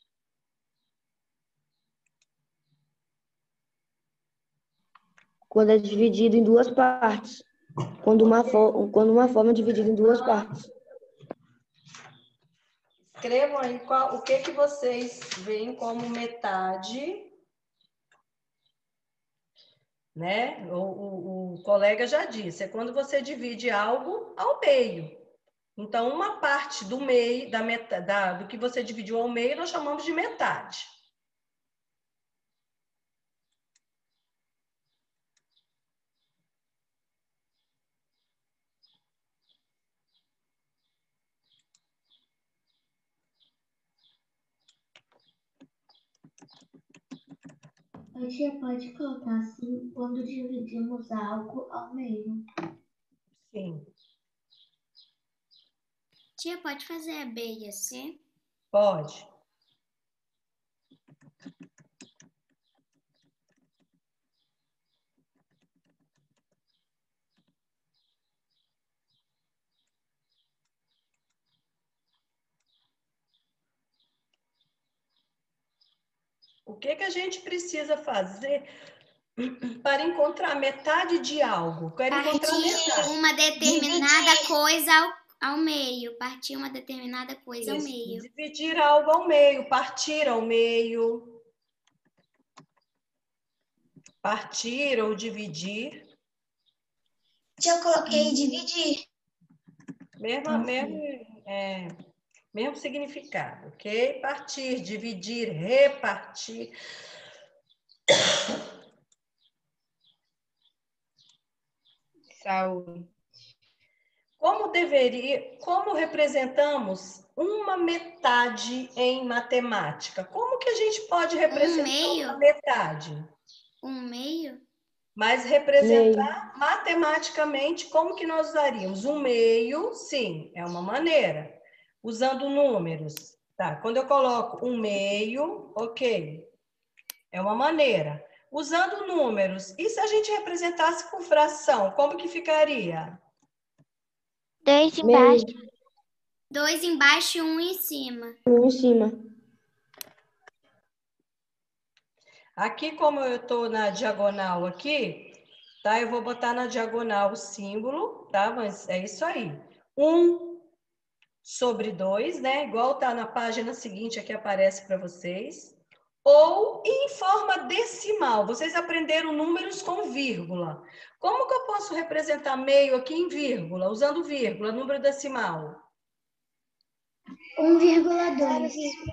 Quando é dividido em 2 partes. Quando uma forma é dividida em 2 partes. Escrevam aí o que vocês veem como metade, né? O colega já disse, é quando você divide algo ao meio. Então, uma parte do meio, do que você dividiu ao meio, nós chamamos de metade. A tia pode colocar assim quando dividimos algo ao meio. Sim. Tia, pode fazer a B e a C? Pode. O que a gente precisa fazer para encontrar metade de algo? Quero encontrar metade. Uma determinada coisa ao meio. Partir uma determinada coisa ao Isso, meio. dividir algo ao meio, partir ao meio. Partir ou dividir. Eu coloquei dividir. Mesmo significado, ok? Partir, dividir, repartir. Saúde. Como representamos uma metade em matemática? Como que a gente pode representar uma metade? Um meio? Mas representar matematicamente, como que nós usaríamos? Um meio, sim, é uma maneira. Usando números. Tá, quando eu coloco um meio, ok. É uma maneira. Usando números. E se a gente representasse com fração, como que ficaria? 2 embaixo. 2 embaixo e 1 em cima. 1 em cima. Aqui, como eu estou na diagonal aqui, tá? Eu vou botar na diagonal o símbolo, tá? Mas é isso aí. 1 sobre 2, né? Igual tá na página seguinte aqui, aparece para vocês. Ou em forma decimal. Vocês aprenderam números com vírgula. Como que eu posso representar meio aqui em vírgula? Usando vírgula, número decimal. 1,2.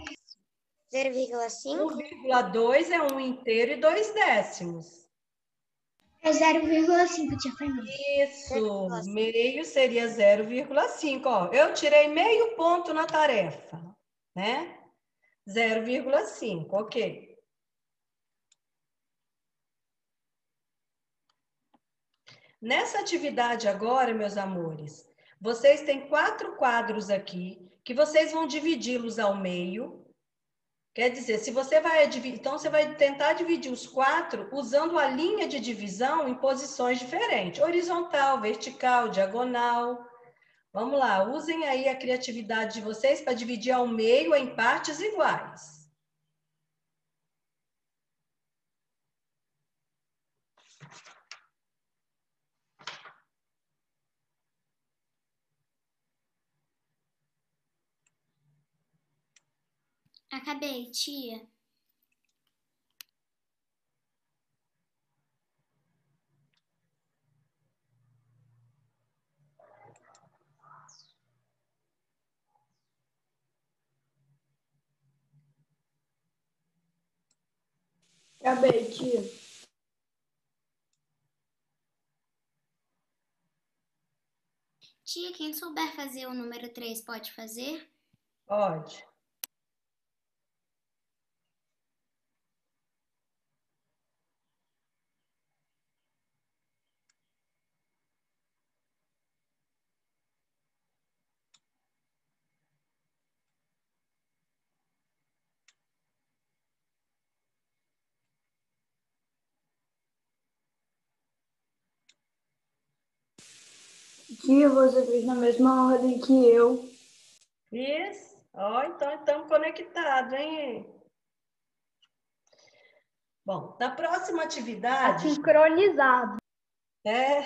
0,5? 1,2 é 1 inteiro e 2 décimos. É 0,5, tia Fernanda. Isso, meio seria 0,5. Ó, eu tirei meio ponto na tarefa, né? 0,5, ok. Nessa atividade agora, meus amores, vocês têm 4 quadros aqui, que vocês vão dividi-los ao meio. Quer dizer, se você vai dividir, então você vai tentar dividir os 4 usando a linha de divisão em posições diferentes. Horizontal, vertical, diagonal. Vamos lá, usem aí a criatividade de vocês para dividir ao meio em partes iguais. Acabei, tia. Acabei, tia. Tia, quem souber fazer o número 3 pode fazer? Pode. Tia, você fez na mesma ordem que eu. Isso. Ó, então estamos conectados, hein? Bom, na próxima atividade... Sincronizado. É.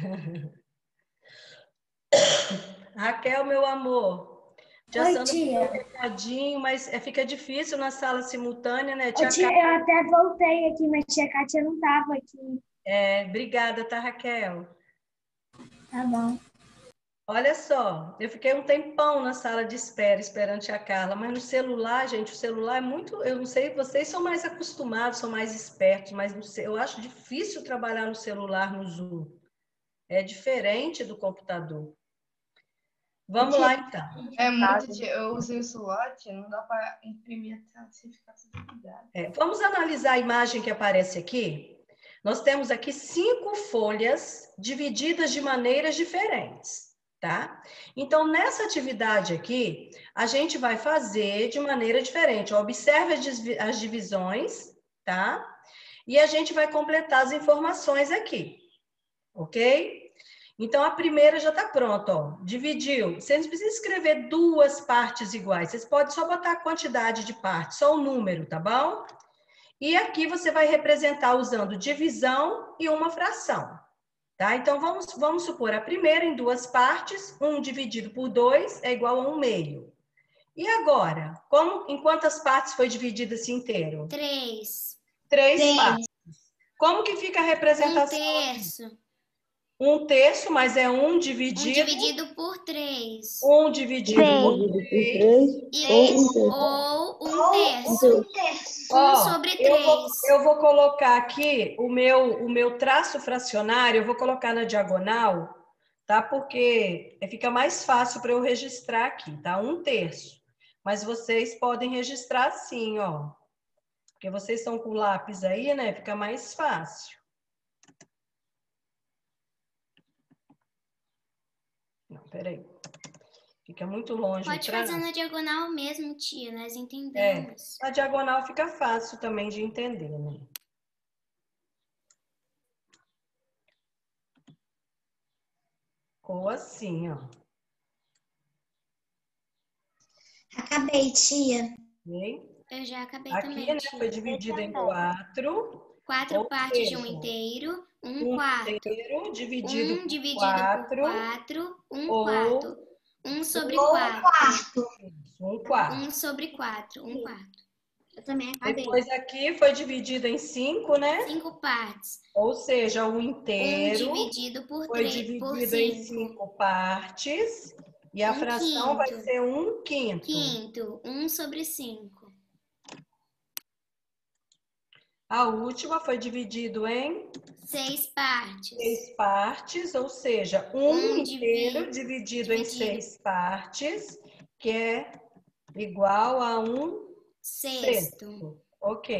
Raquel, meu amor. Oi, tia. Recadinho, mas fica difícil na sala simultânea, né? Tia, eu até voltei aqui, mas tia Kátia não estava aqui. Obrigada, tá, Raquel? Tá bom. Olha só, eu fiquei um tempão na sala de espera, esperando a tia Carla, mas no celular, gente, o celular é muito... Eu não sei, vocês são mais acostumados, são mais espertos, mas eu acho difícil trabalhar no celular, no Zoom. É diferente do computador. Vamos lá, então. É muito. Eu usei o celular, tia, não dá para imprimir a tela sem ficar desligado. Vamos analisar a imagem que aparece aqui. Nós temos aqui 5 folhas divididas de maneiras diferentes, tá? Então, nessa atividade aqui, a gente vai fazer de maneira diferente. Observe as divisões, tá? E a gente vai completar as informações aqui, ok? Então, a primeira já está pronta, ó. Dividiu. Vocês não precisam escrever 2 partes iguais. Vocês podem só botar a quantidade de partes, só o número, tá bom? E aqui você vai representar usando divisão e uma fração, tá? Então, vamos supor a primeira em 2 partes. 1 dividido por 2 é igual a 1/2. E agora? Em quantas partes foi dividido esse inteiro? 3. 3 partes. Como que fica a representação? 1/3. 1/3, mas é 1 dividido... 1 dividido por 3. 1 dividido por 3. Ou 1/3. 1 sobre 3. Eu vou colocar aqui o meu traço fracionário, eu vou colocar na diagonal, tá? Porque fica mais fácil para eu registrar aqui, tá? 1/3. Mas vocês podem registrar assim, ó. Porque vocês estão com o lápis aí, né? Fica mais fácil. Não, peraí. Fica muito longe. Pode fazer na diagonal mesmo, tia, nós entendemos. A diagonal fica fácil também de entender, né? Ficou assim, ó. Acabei, tia. Eu já acabei aqui, também, né, tia. foi dividido em 4. 4 partes de 1 inteiro, 1 quarto. Inteiro dividido 1 dividido por 4, 1 ou quarto. 1 sobre 4. 1 quarto. 1 sobre 4, 1 quarto. Eu também acabei. Depois aqui foi dividido em 5, né? 5 partes. Ou seja, o inteiro 1 dividido por foi 3, dividido por em 5. 5 partes. E a fração vai ser 1/5. Quinto, 1 sobre 5. A última foi dividido em 6 partes. 6 partes, ou seja, 1 inteiro dividido em 6 partes, que é igual a 1/6. Ok.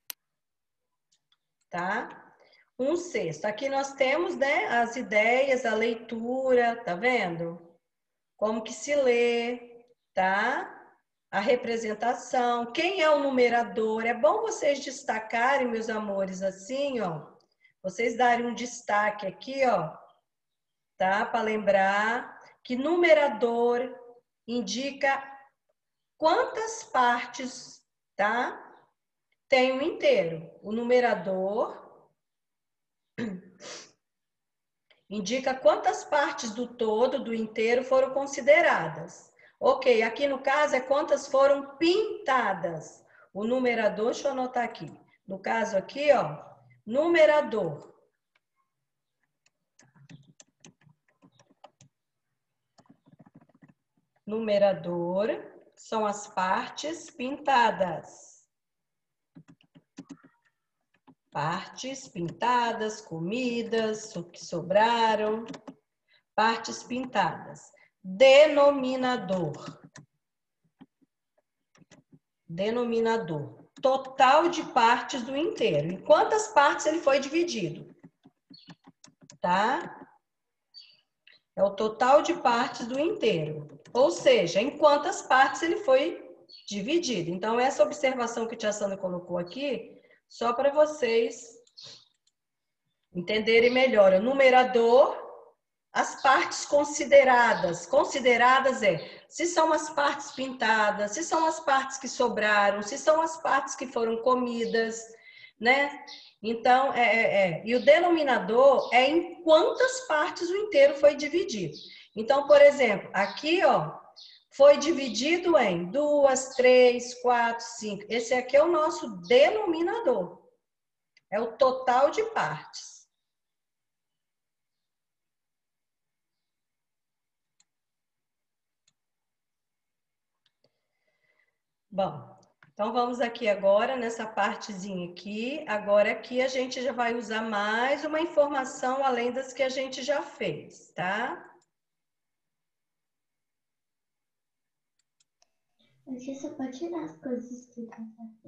Tá? 1/6. Aqui nós temos, né, as ideias, a leitura, tá vendo? Como que se lê, tá? A representação, quem é o numerador. É bom vocês destacarem, meus amores, assim, ó. Vocês darem um destaque aqui, ó, tá? Para lembrar que numerador indica quantas partes, tá? Tem um inteiro. O numerador indica quantas partes do todo, do inteiro, foram consideradas. Ok, aqui no caso é quantas foram pintadas. O numerador, deixa eu anotar aqui. No caso aqui, ó, numerador. Numerador são as partes pintadas. Partes pintadas, comidas, o que sobraram. Partes pintadas. Denominador. Denominador. Total de partes do inteiro. Em quantas partes ele foi dividido? Tá? É o total de partes do inteiro. Ou seja, em quantas partes ele foi dividido. Então, essa observação que a tia Sandra colocou aqui, só para vocês entenderem melhor. O numerador, as partes consideradas. Consideradas se são as partes pintadas, se são as partes que sobraram, se são as partes que foram comidas, né? Então, e o denominador é em quantas partes o inteiro foi dividido. Então, por exemplo, aqui, ó, foi dividido em 2, 3, 4, 5. Esse aqui é o nosso denominador. É o total de partes. Bom, então vamos aqui agora nessa partezinha aqui. Agora aqui a gente já vai usar mais uma informação além das que a gente já fez, tá? Aqui você pode tirar as coisas escritas.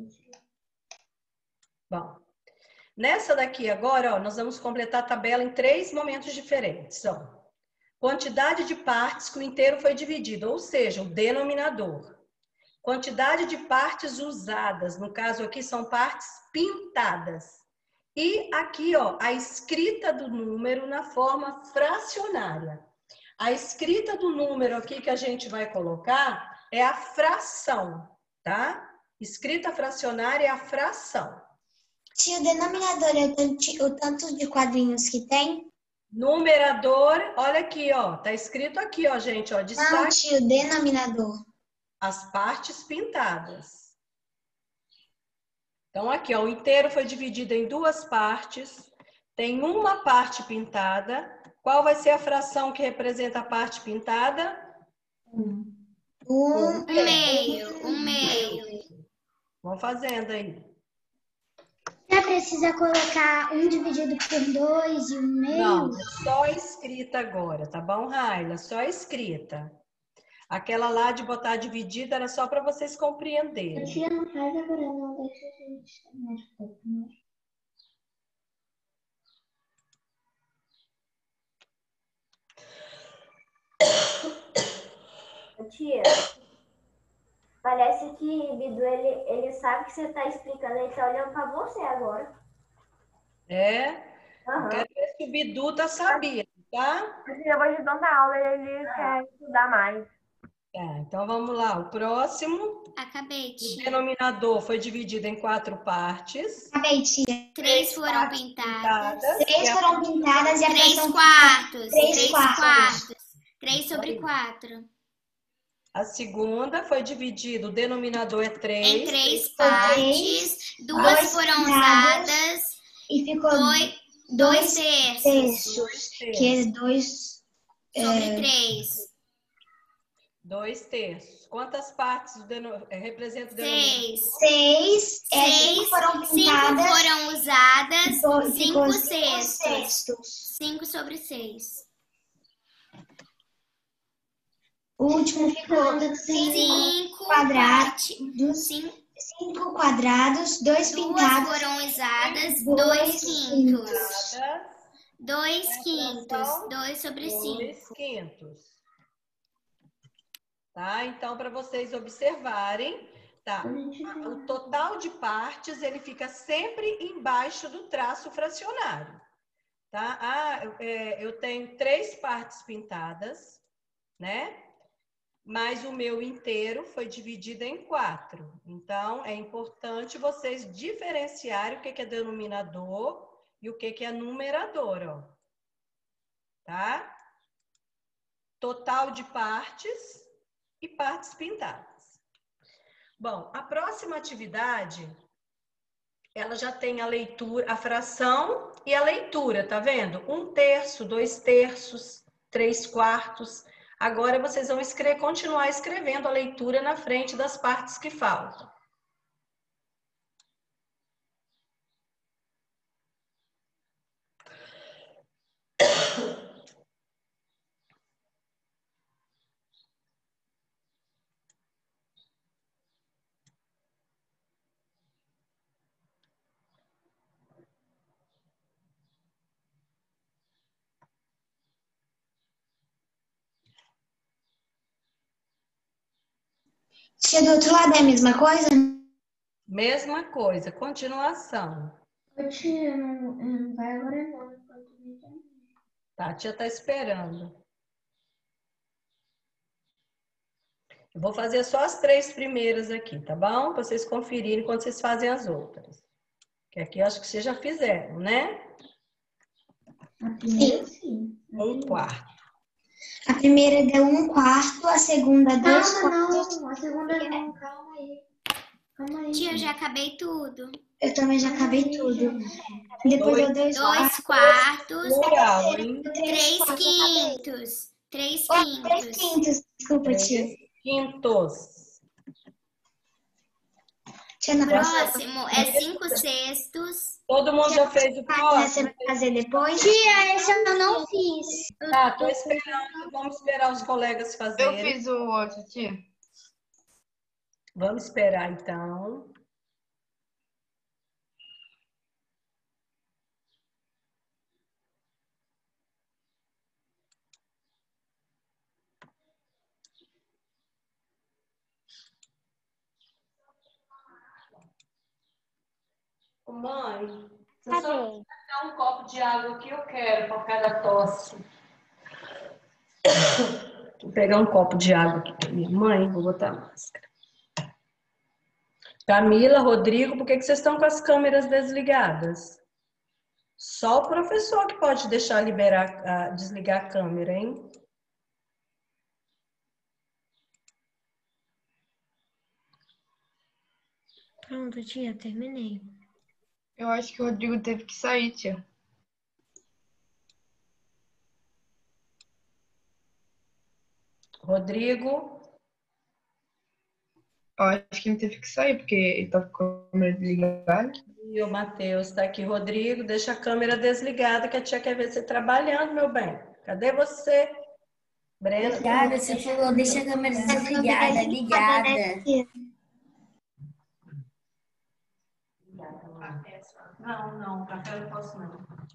Bom, nessa daqui agora, ó, nós vamos completar a tabela em 3 momentos diferentes. Ó. Quantidade de partes que o inteiro foi dividido, ou seja, o denominador. Quantidade de partes usadas, no caso aqui são partes pintadas. E aqui, ó, a escrita do número na forma fracionária. A escrita do número aqui que a gente vai colocar é a fração, tá? Escrita fracionária é a fração. Tia, o denominador é o tanto de quadrinhos que tem? Numerador, olha aqui, ó, tá escrito aqui, ó, gente, ó, destaque. Não, tia, o denominador. As partes pintadas. Então, aqui, ó, o inteiro foi dividido em 2 partes. Tem uma parte pintada. Qual vai ser a fração que representa a parte pintada? 1 meio. Vamos fazendo aí. Você precisa colocar 1 dividido por 2 e 1 meio? Não, só escrita agora, tá bom, Raila? Só escrita. Aquela lá de botar dividida era só para vocês compreenderem. Tia, não faz agora não, deixa a gente terminar de fazer primeiro. Tia, parece que Bidu, ele sabe que você está explicando, ele está olhando para você agora. É? Aham. Quero ver se o Bidu tá sabendo, tá? Eu vou ajudando na aula e ele quer estudar mais. Tá, então vamos lá. O próximo. Acabei, O tia. denominador foi dividido em 4 partes. Acabei, tia. 3 foram pintadas. 3 foram pintadas e a 3 fração... quartos. 3 3 quartos. 3 sobre 4. A segunda foi dividido, o denominador é 3. Em 3 partes. 2 foram usadas. E ficou 2 terços. Que é 2 sobre 3. 2 terços. Quantas partes representa o denominador? 6. 5 foram pintadas. 5 foram usadas. 5 sextos. sextos. 5 sobre 6. O último ficou 5 quadrados. 5 quadrados, 2 pintados. 2 foram usadas. 2 quintos. 2 quintos. 2 sobre 5. 2 quintos. Tá? Então, para vocês observarem, tá? O total de partes, ele fica sempre embaixo do traço fracionário. Tá? Eu tenho 3 partes pintadas, né? Mas o meu inteiro foi dividido em 4. Então, é importante vocês diferenciarem o que é denominador e o que é numerador, ó. Tá? Total de partes e partes pintadas. Bom, a próxima atividade, ela já tem a leitura, a fração e a leitura, tá vendo? 1 terço, 2 terços, 3 quartos. Agora vocês vão continuar escrevendo a leitura na frente das partes que faltam. Tia, do outro lado é a mesma coisa? Mesma coisa, continuação. Tia, não vai agora não. Tá, a tia tá esperando. Eu vou fazer só as 3 primeiras aqui, tá bom? Para vocês conferirem quando vocês fazem as outras. Que aqui eu acho que vocês já fizeram, né? Sim. 1 quarto. A primeira deu 1 quarto, a segunda 2 quartos. Não, a segunda não, calma aí. Tia, eu já acabei tudo. Eu também já acabei tudo. Depois deu 2 quartos. Legal, hein? 3 quintos. 3 3 quintos. quintos, desculpa, tia. 3 quintos. Tia, na Próximo é 5 sextos. Todo mundo já fez o próximo? Você vai fazer depois? Tia, esse eu não fiz. Tá, tô esperando. Vamos esperar os colegas fazerem. Eu fiz o outro, tia. Vamos esperar, então. Mãe, você só dá um copo de água que eu quero para cada tosse. Vou pegar um copo de água aqui para minha mãe, vou botar a máscara. Camila, Rodrigo, por que vocês estão com as câmeras desligadas? Só o professor que pode deixar desligar a câmera, hein? Pronto, tia, terminei. Eu acho que o Rodrigo teve que sair, tia. Rodrigo? Eu acho que ele teve que sair, porque ele tá com a câmera desligada. E o Matheus tá aqui. Rodrigo, deixa a câmera desligada, que a tia quer ver você trabalhando, meu bem. Cadê você? Breno? Obrigada, você falou, deixa a câmera desligada, ligada. Não, café eu não posso não.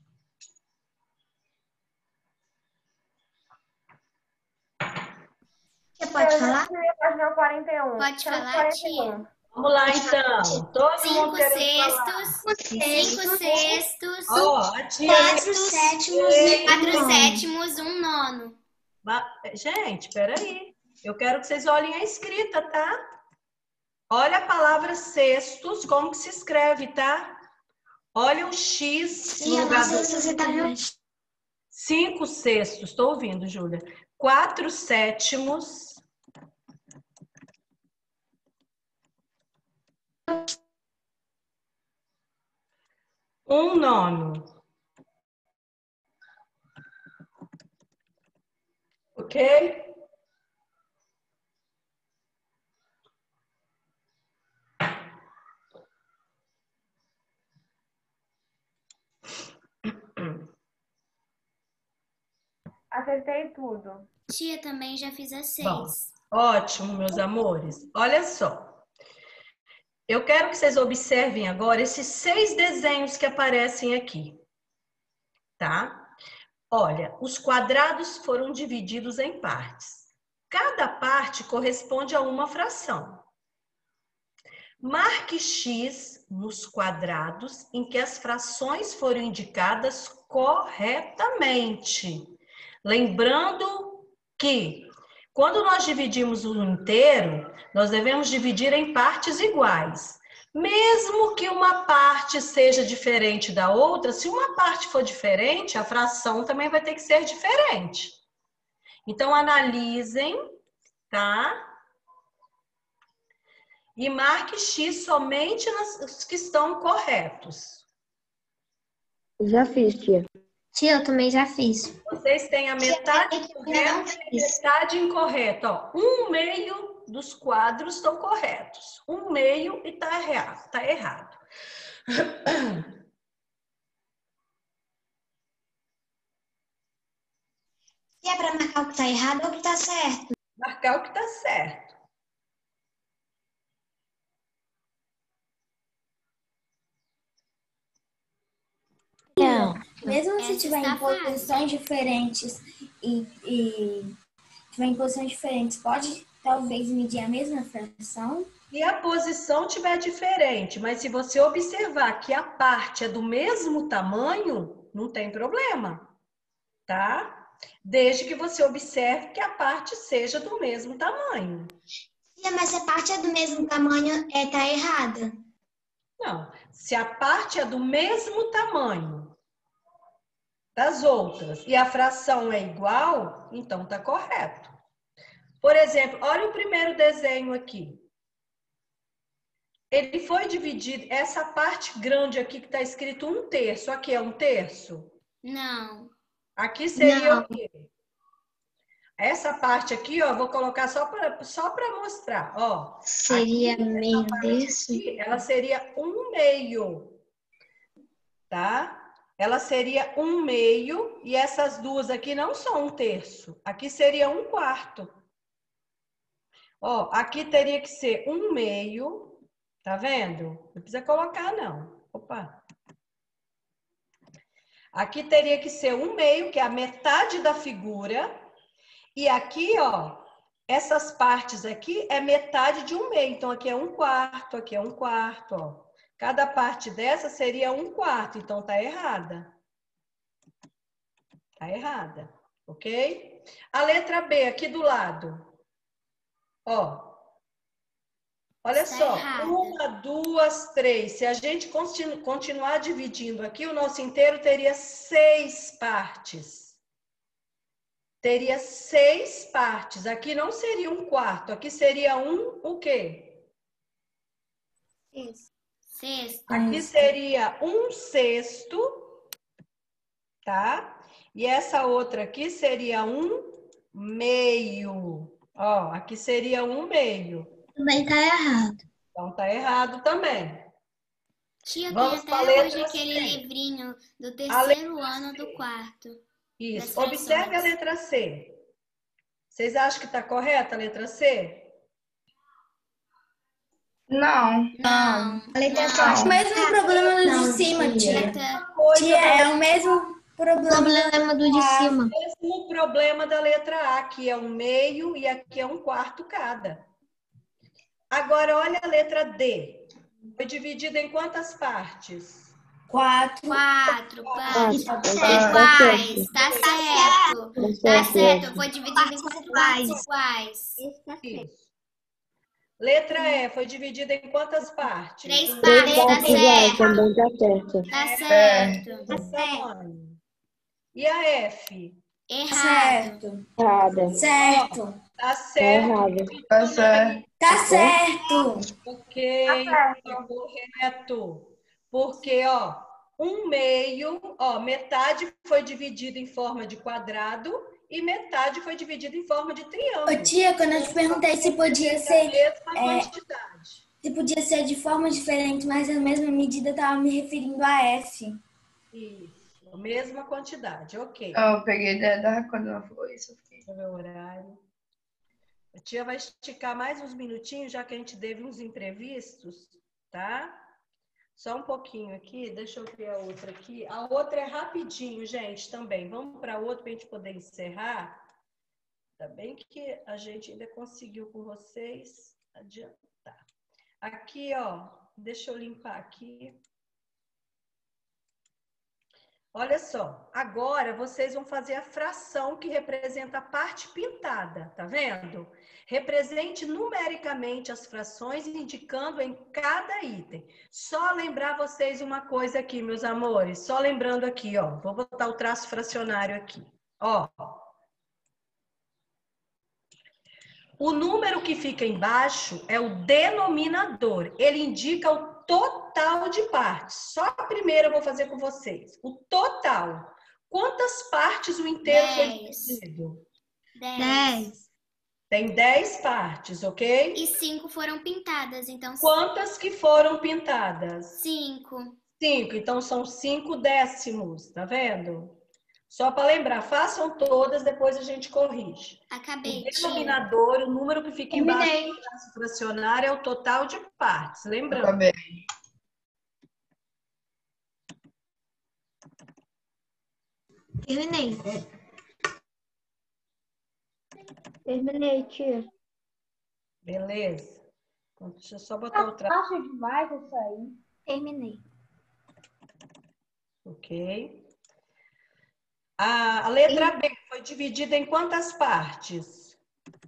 Você pode falar? Página 41. Pode falar, tia. Vamos lá, então. Todo mundo 5 querendo falar. sextos, 5 sextos, Ó, a tia 4 sétimos, 1 nono. Gente, peraí. Eu quero que vocês olhem a escrita, tá? Olha a palavra sextos, como que se escreve, tá? Olha o X no lugar do... 5 sextos, estou ouvindo, Júlia. 4 sétimos. 1 nono. Ok? Acertei tudo. Tia, também já fiz as 6. Bom, ótimo, meus amores. Olha só. Eu quero que vocês observem agora esses 6 desenhos que aparecem aqui. Tá? Olha, os quadrados foram divididos em partes. Cada parte corresponde a uma fração. Marque X nos quadrados em que as frações foram indicadas corretamente. Lembrando que, quando nós dividimos o inteiro, nós devemos dividir em partes iguais. Mesmo que uma parte seja diferente da outra, se uma parte for diferente, a fração também vai ter que ser diferente. Então, analisem, tá? E marque X somente nos que estão corretos. Já fiz, tia. Tia, eu também já fiz. Vocês têm a metade correta e a metade incorreta. Ó, 1/2 dos quadros estão corretos. 1/2 e está errado. Tá errado. E é para marcar o que está errado ou o que está certo? Marcar o que está certo. Mesmo se tiver em posições diferentes tiver em posições diferentes, pode talvez medir a mesma fração? Se a posição tiver diferente, mas se você observar que a parte é do mesmo tamanho, não tem problema, tá? Desde que você observe que a parte seja do mesmo tamanho. Mas se a parte é do mesmo tamanho, tá errada. Não, se a parte é do mesmo tamanho das outras e a fração é igual, então tá correto. Por exemplo, olha o primeiro desenho aqui. Ele foi dividido, essa parte grande aqui que está escrito 1/3, aqui é 1/3? Não. Aqui seria o quê? Essa parte aqui, ó, vou colocar só para mostrar, ó. Seria meio desse? Aqui, ela seria 1/2, tá? Ela seria 1/2 e essas duas aqui não são 1/3. Aqui seria 1/4. Ó, aqui teria que ser 1/2, tá vendo? Não precisa colocar, não. Opa. Aqui teria que ser 1/2, que é a metade da figura. E aqui, ó, essas partes aqui é metade de 1/2. Então, aqui é 1/4, aqui é 1/4, ó. Cada parte dessa seria 1/4, então tá errada. Tá errada, ok? A letra B, aqui do lado. Ó. Olha só, 1, 2, 3. Se a gente continuar dividindo aqui, o nosso inteiro teria 6 partes. Teria 6 partes. Aqui não seria 1/4, aqui seria o quê? Sexto. Aqui seria 1/6, tá? E essa outra aqui seria 1/2. Ó, aqui seria 1/2. Também tá errado. Então tá errado também. Tia, Vamos tem pra até hoje letra aquele C. livrinho do terceiro ano do quarto. Isso. das Observe a frações. letra C. Vocês acham que tá correta a letra C? Não. Não. A letra C. Não. O mesmo problema do de cima, tia. Tia, é o mesmo problema do de cima. O mesmo problema da letra A, que é 1/2 e aqui é 1/4 cada. Agora, olha a letra D. Foi dividida em quantas partes? 4. 4 partes. Tá Iguais. Tá certo. Tá certo. certo. Foi dividido em 4 partes iguais. Isso. Letra E foi dividida em quantas partes? 3 3 partes. Tá partes iguais, certo. também tá certo. Tá certo. Tá certo. E a F? Errado. Errada. Certo. Tá Tá certo. errada. Tá certo. Tá certo. Ok, tá correto. Porque, ó, 1/2, ó, metade foi dividida em forma de quadrado e metade foi dividida em forma de triângulo. Ô, tia, quando eu te perguntei se podia ser, Mesma quantidade. se podia ser de forma diferente, mas a mesma medida, eu tava me referindo a F. Isso, a mesma quantidade, ok. Eu peguei quando ela falou isso. Eu fiquei... Deixa eu ver o horário. A tia vai esticar mais uns minutinhos, já que a gente teve uns imprevistos, tá? Só um pouquinho aqui, deixa eu ver a outra aqui. A outra é rapidinho, gente, também. Vamos para a outra para a gente poder encerrar. Ainda bem que a gente ainda conseguiu com vocês adiantar. Aqui, ó, deixa eu limpar aqui. Olha só, agora vocês vão fazer a fração que representa a parte pintada, tá vendo? Represente numericamente as frações, indicando em cada item. Só lembrar vocês uma coisa aqui, meus amores. Só lembrando aqui, ó. Vou botar o traço fracionário aqui. Ó. O número que fica embaixo é o denominador. Ele indica o total de partes. Só a primeira eu vou fazer com vocês. O total. Quantas partes o inteiro foi dividido? 10. Tem 10 partes, ok? E 5 foram pintadas, então... Quantas que foram pintadas? 5. 5. Então, são 5 décimos, tá vendo? Só para lembrar, façam todas, depois a gente corrige. Acabei, O denominador, o número que fica embaixo do traço fracionário é o total de partes, lembrando. Acabei. Terminei. Terminei, tia. Beleza. Então, deixa eu só botar o traço. Fácil demais isso aí. Terminei. Ok. A letra B foi dividida em quantas partes?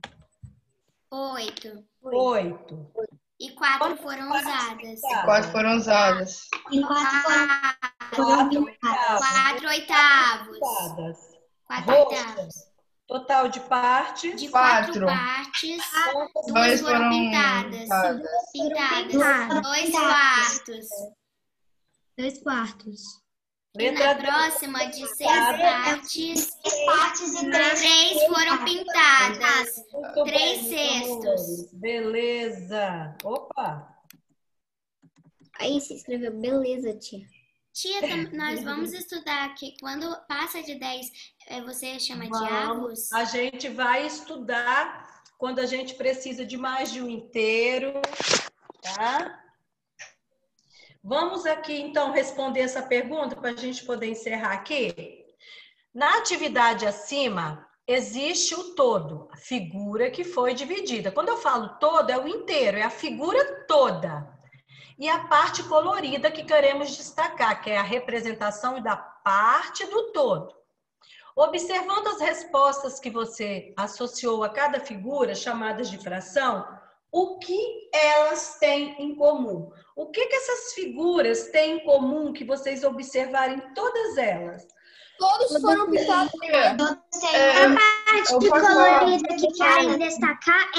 8. 8. E 4 foram usadas. 4 foram usadas. E 4 foram pintadas. 4 oitavos. 4 oitavos. Roxas. Total de partes? De 4 partes, 2 foram pintadas. Pintadas. 2 quartos. 2 quartos. E na próxima, de 6 partes, 3 foram pintadas. 3 cestos. Beleza. Opa! Aí se escreveu beleza, tia. Tia, nós vamos estudar que quando passa de 10, você chama de avos? A gente vai estudar quando a gente precisa de mais de um inteiro, tá? Vamos aqui, então, responder essa pergunta para a gente poder encerrar aqui. Na atividade acima, existe o todo, a figura que foi dividida. Quando eu falo todo, é o inteiro, é a figura toda. E a parte colorida que queremos destacar, que é a representação da parte do todo. Observando as respostas que você associou a cada figura, chamadas de fração, o que elas têm em comum? O que essas figuras têm em comum que vocês observarem todas elas? Todos foram pintados. A parte colorida que quero destacar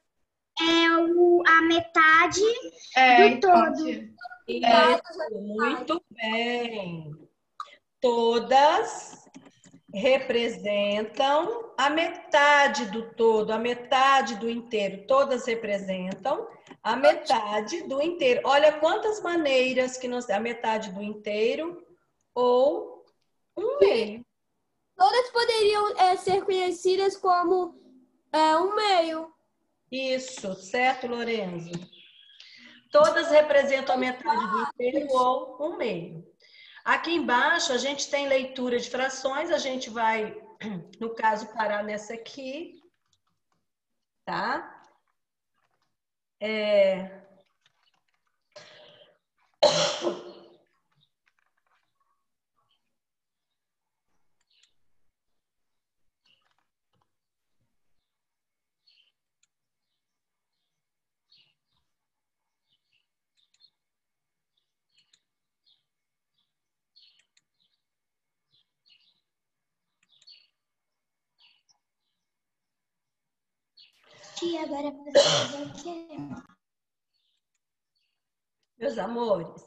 a metade do todo. Isso, muito bem. Todas representam a metade do todo, a metade do inteiro. Todas representam a metade do inteiro. Olha quantas maneiras que nós... A metade do inteiro ou um meio. Todas poderiam ser conhecidas como um meio. Isso, certo, Lorenzo? Todas representam a metade do inteiro ou um meio. Aqui embaixo a gente tem leitura de frações, a gente vai, no caso, parar nessa aqui, tá? Tia, agora você fazer o quê? Meus amores,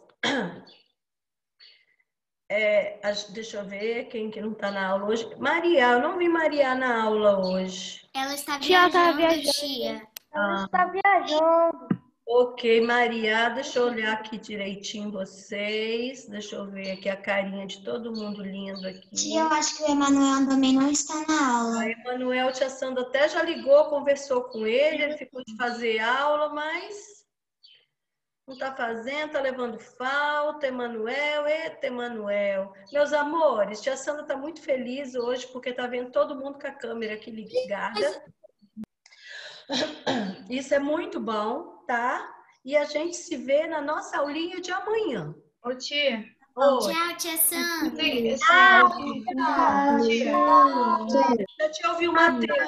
deixa eu ver quem que não está na aula hoje. Maria, eu não vi Maria na aula hoje. Ela está Tia, viajando, tá viajando. tia. Ela está viajando. Ok, Maria, deixa eu olhar aqui direitinho vocês. Deixa eu ver aqui a carinha de todo mundo lindo aqui. Tia, eu acho que o Emanuel também não está na aula. A Emanuel, tia Sandra até já ligou, conversou com ele ficou de fazer aula, mas não está fazendo, está levando falta. Emanuel, eita, Emanuel. Meus amores, tia Sandra está muito feliz hoje porque está vendo todo mundo com a câmera aqui ligada. Isso é muito bom, tá? E a gente se vê na nossa aulinha de amanhã. Ô, tia. Oi. Tchau, tia Sandra. Deixa eu te ouvir o Matheus.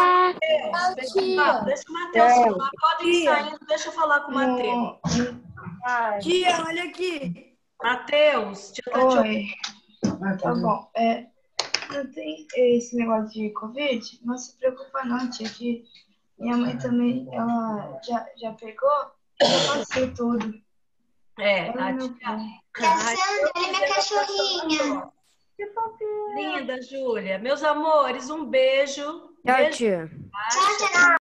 Deixa o Matheus falar. Pode ir saindo, deixa eu falar com o Matheus. Tia, olha aqui. Matheus, tia tá te Oi. Tá bom. Não tem esse negócio de Covid? Não se preocupa não, tia, que minha mãe também, ela já pegou, já passei tudo. A tia. Tia Sandra, olha minha cachorrinha. Que fofinha. Linda, Júlia. Meus amores, um beijo. Tchau, tia. Tchau, tchau.